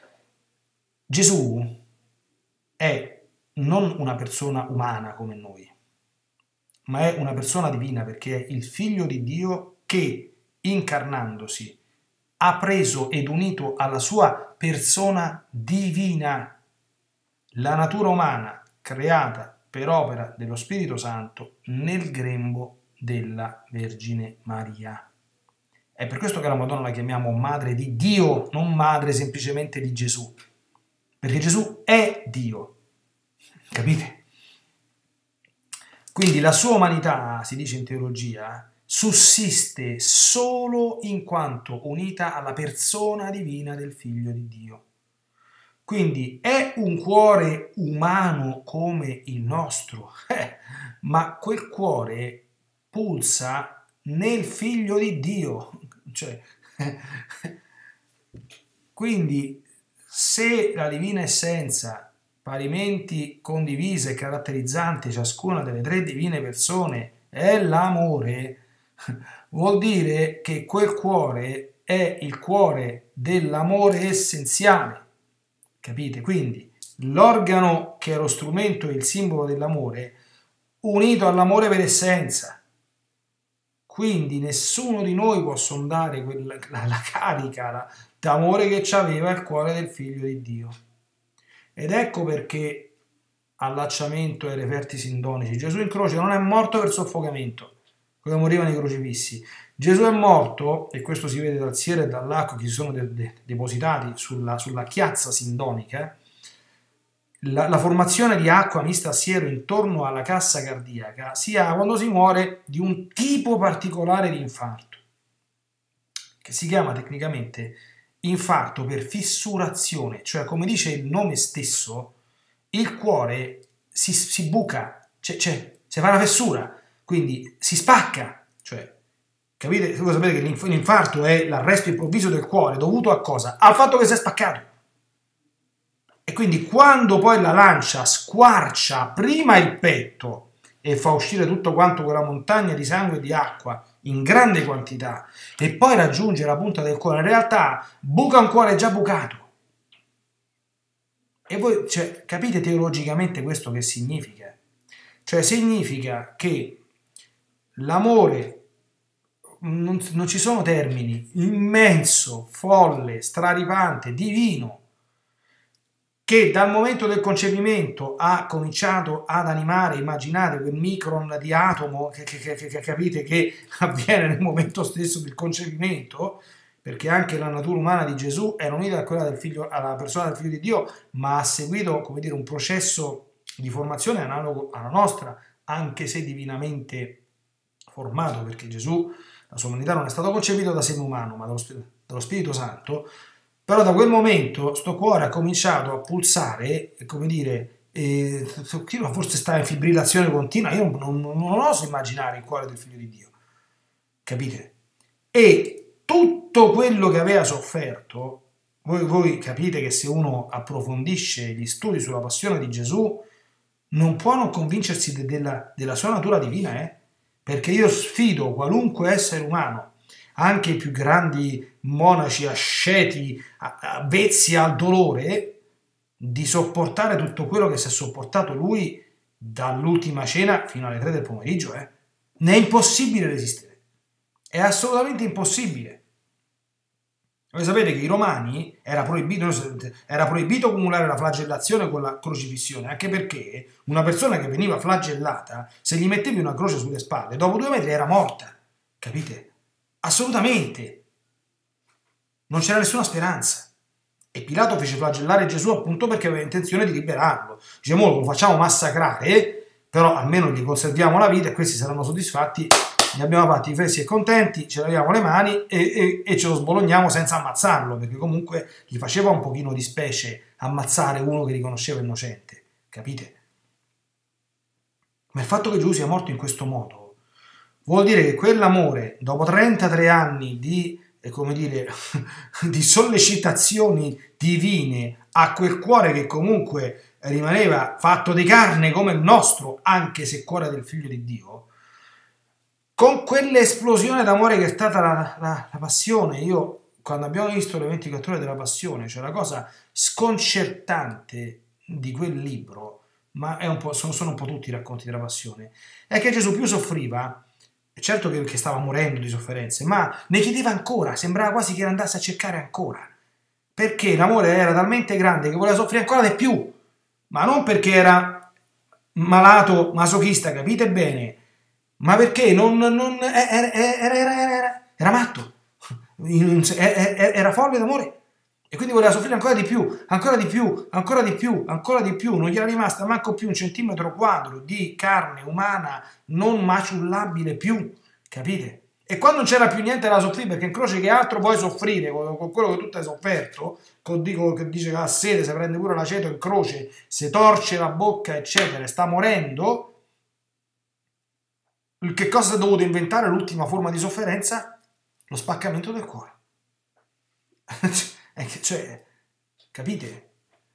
Gesù è non una persona umana come noi, ma è una persona divina, perché è il figlio di Dio che, incarnandosi, ha preso ed unito alla sua persona divina la natura umana creata per opera dello Spirito Santo nel grembo della Vergine Maria. È per questo che la Madonna la chiamiamo madre di Dio, non madre semplicemente di Gesù, perché Gesù è Dio, capite? Quindi la sua umanità, si dice in teologia, sussiste solo in quanto unita alla persona divina del Figlio di Dio. Quindi è un cuore umano come il nostro, eh, ma quel cuore pulsa nel Figlio di Dio. Cioè, quindi se la divina essenza, parimenti condivisa e caratterizzante ciascuna delle tre divine persone, è l'amore, vuol dire che quel cuore è il cuore dell'amore essenziale, capite? Quindi l'organo che è lo strumento e il simbolo dell'amore unito all'amore per essenza, Quindi nessuno di noi può sondare quella, la, la carica d'amore che aveva il cuore del figlio di Dio. Ed ecco perché allacciamento e ai referti sindonici. Gesù in croce non è morto per soffocamento, come morivano i crocifissi. Gesù è morto, e questo si vede dal siero e dall'acqua che si sono de de depositati sulla, sulla chiazza sindonica. La, la formazione di acqua mista a siero intorno alla cassa cardiaca si ha quando si muore di un tipo particolare di infarto, che si chiama tecnicamente infarto per fissurazione, cioè come dice il nome stesso, il cuore si, si buca, cioè, cioè si fa una fessura, quindi si spacca, cioè, capite? Voi sapete che l'infarto è l'arresto improvviso del cuore dovuto a cosa? Al fatto che si è spaccato. E quindi quando poi la lancia squarcia prima il petto e fa uscire tutto quanto quella montagna di sangue e di acqua in grande quantità e poi raggiunge la punta del cuore, in realtà buca un cuore già bucato. E voi, cioè, capite teologicamente questo che significa? Cioè significa che l'amore, non, non ci sono termini, immenso, folle, straripante, divino, che dal momento del concepimento ha cominciato ad animare, immaginate quel micron di atomo che, che, che, che capite che avviene nel momento stesso del concepimento, perché anche la natura umana di Gesù era unita a quella del figlio, alla persona del figlio di Dio, ma ha seguito, come dire, un processo di formazione analogo alla nostra, anche se divinamente formato, perché Gesù, la sua umanità non è stato concepito da seme umano, ma dallo, dallo Spirito Santo. Però da quel momento sto cuore ha cominciato a pulsare, come dire, eh, forse sta in fibrillazione continua, io non, non, non oso immaginare il cuore del figlio di Dio, capite? E tutto quello che aveva sofferto, voi, voi capite che se uno approfondisce gli studi sulla passione di Gesù, non può non convincersi de, della, della sua natura divina, eh? Perché io sfido qualunque essere umano, anche i più grandi monaci asceti, avvezzi al dolore, di sopportare tutto quello che si è sopportato lui dall'ultima cena fino alle tre del pomeriggio. Eh? Ne è impossibile resistere. È assolutamente impossibile. Voi sapete che i romani era proibito, era proibito cumulare la flagellazione con la crocifissione, anche perché una persona che veniva flagellata, se gli mettevi una croce sulle spalle, dopo due metri era morta. Capite? Assolutamente. Non c'era nessuna speranza. E Pilato fece flagellare Gesù appunto perché aveva intenzione di liberarlo. Dice, mo lo facciamo massacrare, però almeno gli conserviamo la vita e questi saranno soddisfatti. Ne abbiamo fatti freschi e contenti, ce laviamo le mani e, e, e ce lo sbologniamo senza ammazzarlo, perché comunque gli faceva un pochino di specie ammazzare uno che riconosceva innocente. Capite? Ma il fatto che Gesù sia morto in questo modo vuol dire che quell'amore, dopo trentatré anni di, eh, come dire, di sollecitazioni divine a quel cuore che comunque rimaneva fatto di carne come il nostro, anche se cuore del Figlio di Dio, con quell'esplosione d'amore che è stata la, la, la passione, io quando abbiamo visto le ventiquattro ore della passione, cioè la cosa sconcertante di quel libro, ma è un po', sono, sono un po' tutti i racconti della passione, è che Gesù più soffriva, certo che, che stava morendo di sofferenze, ma ne chiedeva ancora, sembrava quasi che andasse a cercare ancora, perché l'amore era talmente grande che voleva soffrire ancora di più, ma non perché era malato, masochista, capite bene, ma perché non, non, era, era, era, era, era matto, era folle d'amore. E quindi voleva soffrire ancora di più, ancora di più, ancora di più, ancora di più. Non gli era rimasta manco più un centimetro quadro di carne umana non maciullabile più, capite? E quando non c'era più niente da soffrire, perché in croce che altro puoi soffrire con, con quello che tu hai sofferto, con dico, che dice che ha sete, si prende pure l'aceto in croce, si torce la bocca, eccetera, sta morendo. Che cosa si è dovuto inventare l'ultima forma di sofferenza? Lo spaccamento del cuore. Cioè, capite?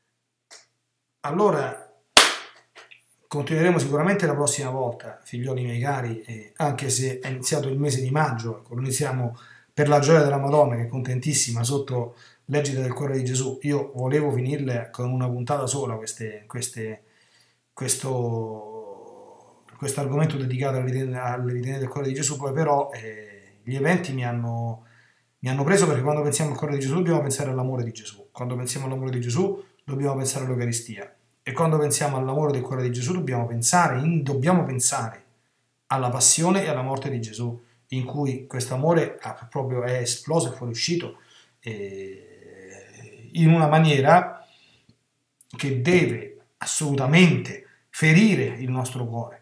Allora continueremo sicuramente la prossima volta, figlioli miei cari, eh, anche se è iniziato il mese di maggio, ecco, lo iniziamo per la gioia della Madonna, che è contentissima sotto l'egida del cuore di Gesù. Io volevo finirle con una puntata sola queste, queste, questo, questo argomento dedicato alle ritene, alle ritene del cuore di Gesù, poi però eh, gli eventi mi hanno, mi hanno preso, perché quando pensiamo al cuore di Gesù dobbiamo pensare all'amore di Gesù, quando pensiamo all'amore di Gesù dobbiamo pensare all'Eucaristia, e quando pensiamo all'amore del cuore di Gesù dobbiamo pensare, in, dobbiamo pensare alla passione e alla morte di Gesù, in cui questo amore proprio è esploso e fuoriuscito eh, in una maniera che deve assolutamente ferire il nostro cuore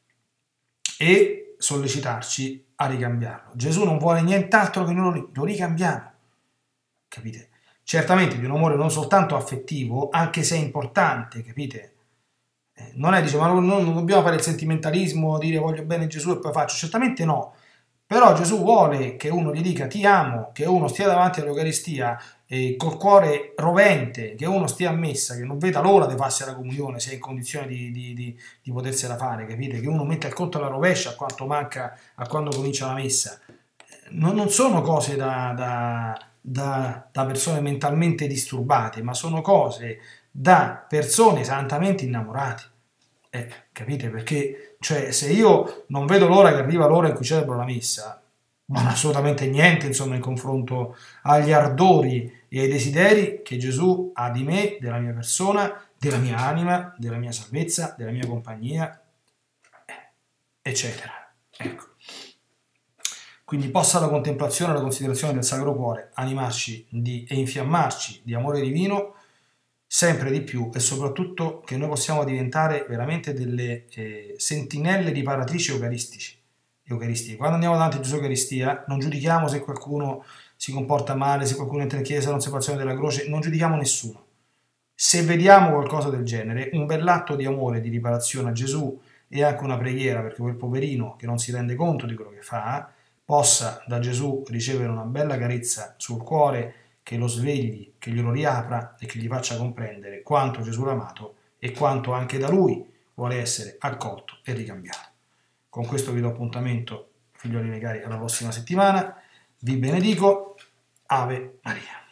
e sollecitarci a ricambiarlo. Gesù non vuole nient'altro che noi lo ricambiamo, capite? Certamente di un amore non soltanto affettivo, anche se è importante, capite? Eh, non è, dice, ma non, non dobbiamo fare il sentimentalismo, dire voglio bene Gesù e poi faccio, certamente no, però Gesù vuole che uno gli dica ti amo, che uno stia davanti all'Eucaristia eh, col cuore rovente, che uno stia a messa, che non veda l'ora di farsi la comunione, se è in condizione di, di, di, di potersela fare, capite? Che uno metta il conto alla rovescia a quanto manca, a quando comincia la messa. Non, non sono cose da, da, da, da persone mentalmente disturbate, ma sono cose da persone santamente innamorate. Eh, capite? Perché cioè, se io non vedo l'ora che arriva l'ora in cui celebro la messa, non assolutamente niente, insomma, in confronto agli ardori e ai desideri che Gesù ha di me, della mia persona, della mia anima, della mia salvezza, della mia compagnia, eccetera. Ecco. Quindi possa la contemplazione e la considerazione del Sacro Cuore animarci di, e infiammarci di amore divino sempre di più, e soprattutto che noi possiamo diventare veramente delle eh, sentinelle riparatrici eucaristici. Eucaristiche. Quando andiamo davanti a Gesù Eucaristia non giudichiamo se qualcuno si comporta male, se qualcuno entra in chiesa, non separazione della croce, non giudichiamo nessuno. Se vediamo qualcosa del genere, un bell'atto di amore, di riparazione a Gesù e anche una preghiera perché quel poverino che non si rende conto di quello che fa possa da Gesù ricevere una bella carezza sul cuore che lo svegli, che glielo riapra e che gli faccia comprendere quanto Gesù l'ha amato e quanto anche da lui vuole essere accolto e ricambiato. Con questo vi do appuntamento, figlioli miei cari, alla prossima settimana. Vi benedico. Ave Maria.